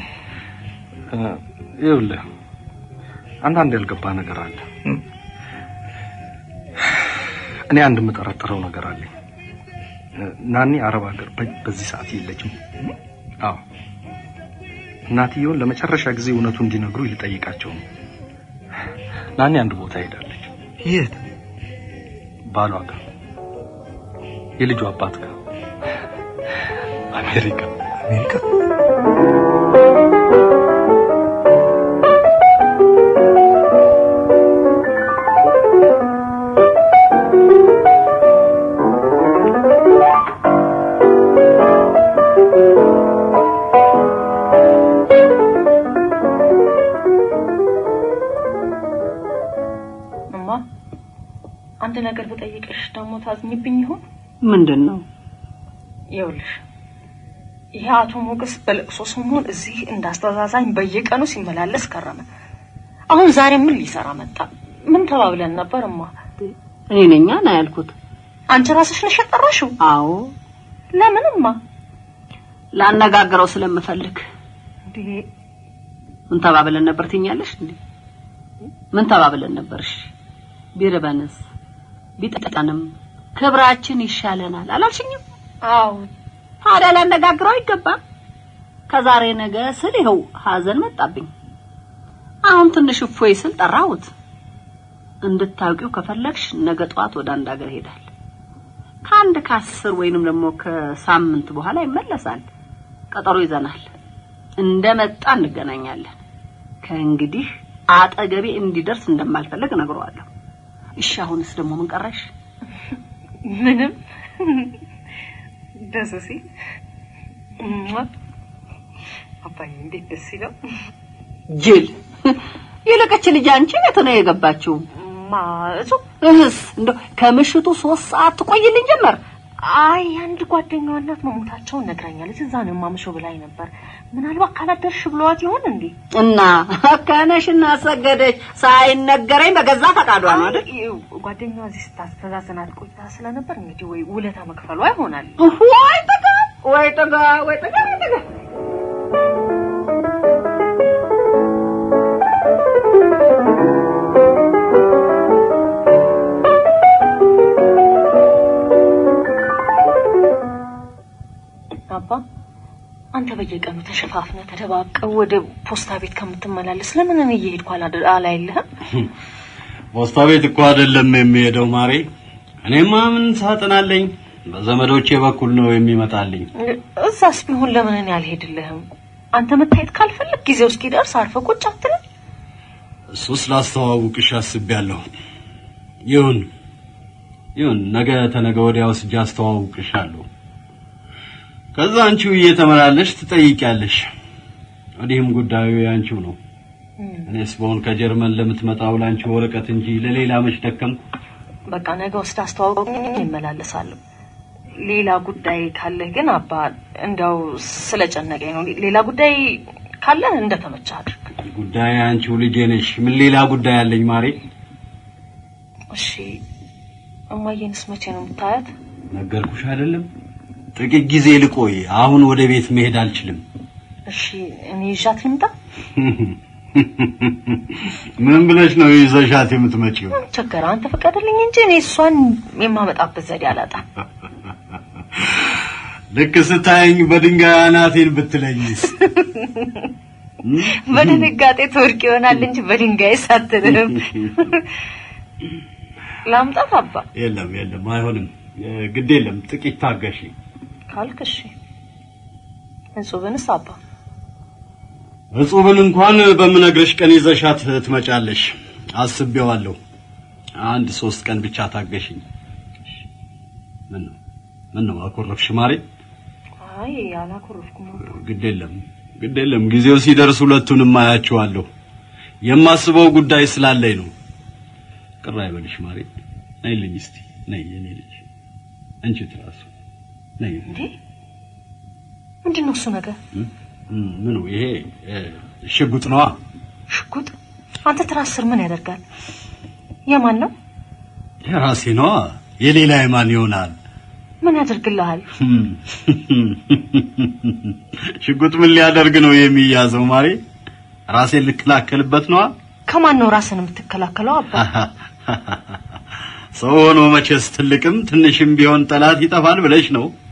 ይኸውልህ አንዳንድ ያልገባ ነገር አለ። እኔ አንድ የምጠረጥረው ነገር አለኝ። ናኒ አረብ ሀገር በዚህ ሰዓት የለችም። አዎ እናትየውን ለመጨረሻ ጊዜ እውነቱ እንዲነግሩ ልጠይቃቸው ነው። ናኒ አንድ ቦታ ሄዳለች።
የት?
ባሏ ጋር፣ የልጁ አባት ጋር፣ አሜሪካ።
አንድ ነገር በጠይቅሽ ደግሞ ታዝኝብኝ ይሆን?
ምንድነው?
ይኸውልሽ ይሄ አቶ ሞገስ በለቅሶ ሰሞን እዚህ እንዳስተዛዛኝ በየቀኑ ሲመላለስ ከረመ። አሁን ዛሬ ምን ሊሰራ መጣ? ምን ተባብለን ነበርማ?
እኔ ነኝ ና ያልኩት።
አንቺ ራስሽ ነሽ የጠራሽው?
አዎ።
ለምንማ?
ላነጋግረው ስለምፈልግ።
እንዴ
ምን ተባብለን ነበር ትኛለሽ እንዴ? ምን ተባብለን ነበርሽ? ቢረባንስ ቢጠጣንም ክብራችን ይሻለናል አላልሽኝም?
አዎ።
ታዲያ ላነጋግረው ይገባል። ከዛሬ ነገ ስል ይኸው ሀዘን መጣብኝ። አሁን ትንሽ እፎይ ስል ጠራሁት። እንድታውቂው ከፈለግሽ ነገ ጧት ወደ አንድ ሀገር ሄዳል። ከአንድ ከ10 ወይንም ደግሞ ከሳምንት በኋላ ይመለሳል። ቀጠሮ ይዘናል። እንደመጣ እንገናኛለን። ከእንግዲህ አጠገቤ እንዲደርስ እንደማልፈልግ ነግረዋለሁ። እሺ አሁንስ ደግሞ ምን ቀረሽ?
ምንም ደስ ሲል አባዬ እንዴት ደስ ይለው
ጅል የለቀች ልጅ አንቺ ቤት ነው የገባችው
ማዙ
እንደው ከምሽቱ 3 ሰዓት ትቆይልኝ ጀመር
አይ አንድ ጓደኛዋ እናት መሞታቸውን ነግራኛለች እዛ ነው ማምሾ ብላኝ ነበር ምናልባት ካላደርሽ ብሏት ይሆን እንዴ
እና ከነሽና ሰገደች ሳይነገረኝ በገዛ ፈቃዷ ነው አይደል
ጓደኛዋ እዚህ ስታስተዛዘናት ቆይታ ስለነበር እንግዲህ ወይ ውለታ መክፈሏ ይሆናል
ወይ ተጋ
አባ አንተ በየቀኑ ተሸፋፍነ ተደባቀው ወደ ፖስታ ቤት ከምትመላለስ ለምን እኔ እየሄድኩ አላይልህም
ፖስታ ቤት እኮ አይደለም የሚሄደው ማሬ እኔማ ምን ሳጥናለኝ በዘመዶቼ በኩል ነው የሚመጣልኝ
እዛስ ቢሆን ለምን እኔ አልሄድልህም አንተ መታየት ካልፈልክ ጊዜው እስኪደርስ አርፈ ቁጭ አትልም
እሱስ ላስተዋውቅሽ አስቤያለሁ ይሁን ነገ ተነገ ወዲያ ወስጄ አስተዋውቅሻለሁ ከዛ አንቺው እየተመላለሽ ትጠይቂያለሽ ወዲህም ጉዳዩ ያንቺው ነው እኔስ በሆን ከጀርመን ለምትመጣው ላንቺ ወረቀት እንጂ ለሌላ መች ደከምኩ
በቃ ነገ ወስዳ አስተዋውቀኝ ይመላለሳለሁ ሌላ ጉዳይ ካለ ግን አባ እንደው ስለጨነቀኝ ነው ሌላ ጉዳይ ካለ እንደተመቻ አድርግ
ጉዳይ አንቺው ልጅ ነሽ ምን ሌላ ጉዳይ አለኝ ማሬ
እሺ እማዬንስ መቼ ነው የምታያት
ነገርኩሽ አይደለም ጥቂት ጊዜ ልቆይ አሁን ወደ ቤት መሄድ አልችልም
እሺ እኔ ይዣት ልምጣ
ምን ብለሽ ነው ይዘሻት የምትመጪው
ቸገራ አንተ ፈቀደልኝ እንጂ እኔ እሷን የማመጣበት ዘዴ አላጣም
ልክ ስታየኝ በድንጋይ አናቴን ብትለኝስ
በድንጋጤ ትወርቅ ይሆናል እንጂ በድንጋይ ሳትልም ላምጣት አባ
የለም አይሆንም ግድ የለም ጥቂት ታገሺ
ካልክሽ እንጹብንስ አባ
እጹብን እንኳን በመነግርሽ ቀን ይዘሻት ትመጫለሽ አስቤዋለሁ 1-3 ቀን ብቻ ታገሺኝ ምን ነው አኮረፍሽ ማሬ
አይ አላኮረፍኩም
ግድ የለም ጊዜው ሲደርስ ሁለቱንም አያቸዋለሁ የማስበው ጉዳይ ስላለኝ ነው ቅር አይበልሽ ማሬ ነይልኝ እስቲ ነይ የኔ ልጅ አንቺ ትራሱ ነይ
እንዴ ምንድነው እሱ ነገር
ምኑ ይሄ ሽጉጥ ነው
ሽጉጥ አንተ ትራስ ስር ምን ያደርጋል የማን ነው
የራሴ ነው የሌላ የማን ይሆናል
ምን ያደርግልሃል
ሽጉጥ ምን ሊያደርግ ነው የሚያዘው ማሬ ራሴን ልከላከልበት ነው
ከማን ነው ራስን የምትከላከለው አባ
ሰው ሆኖ መቼስ ትልቅም ትንሽም ቢሆን ጠላት ይጠፋል ብለሽ ነው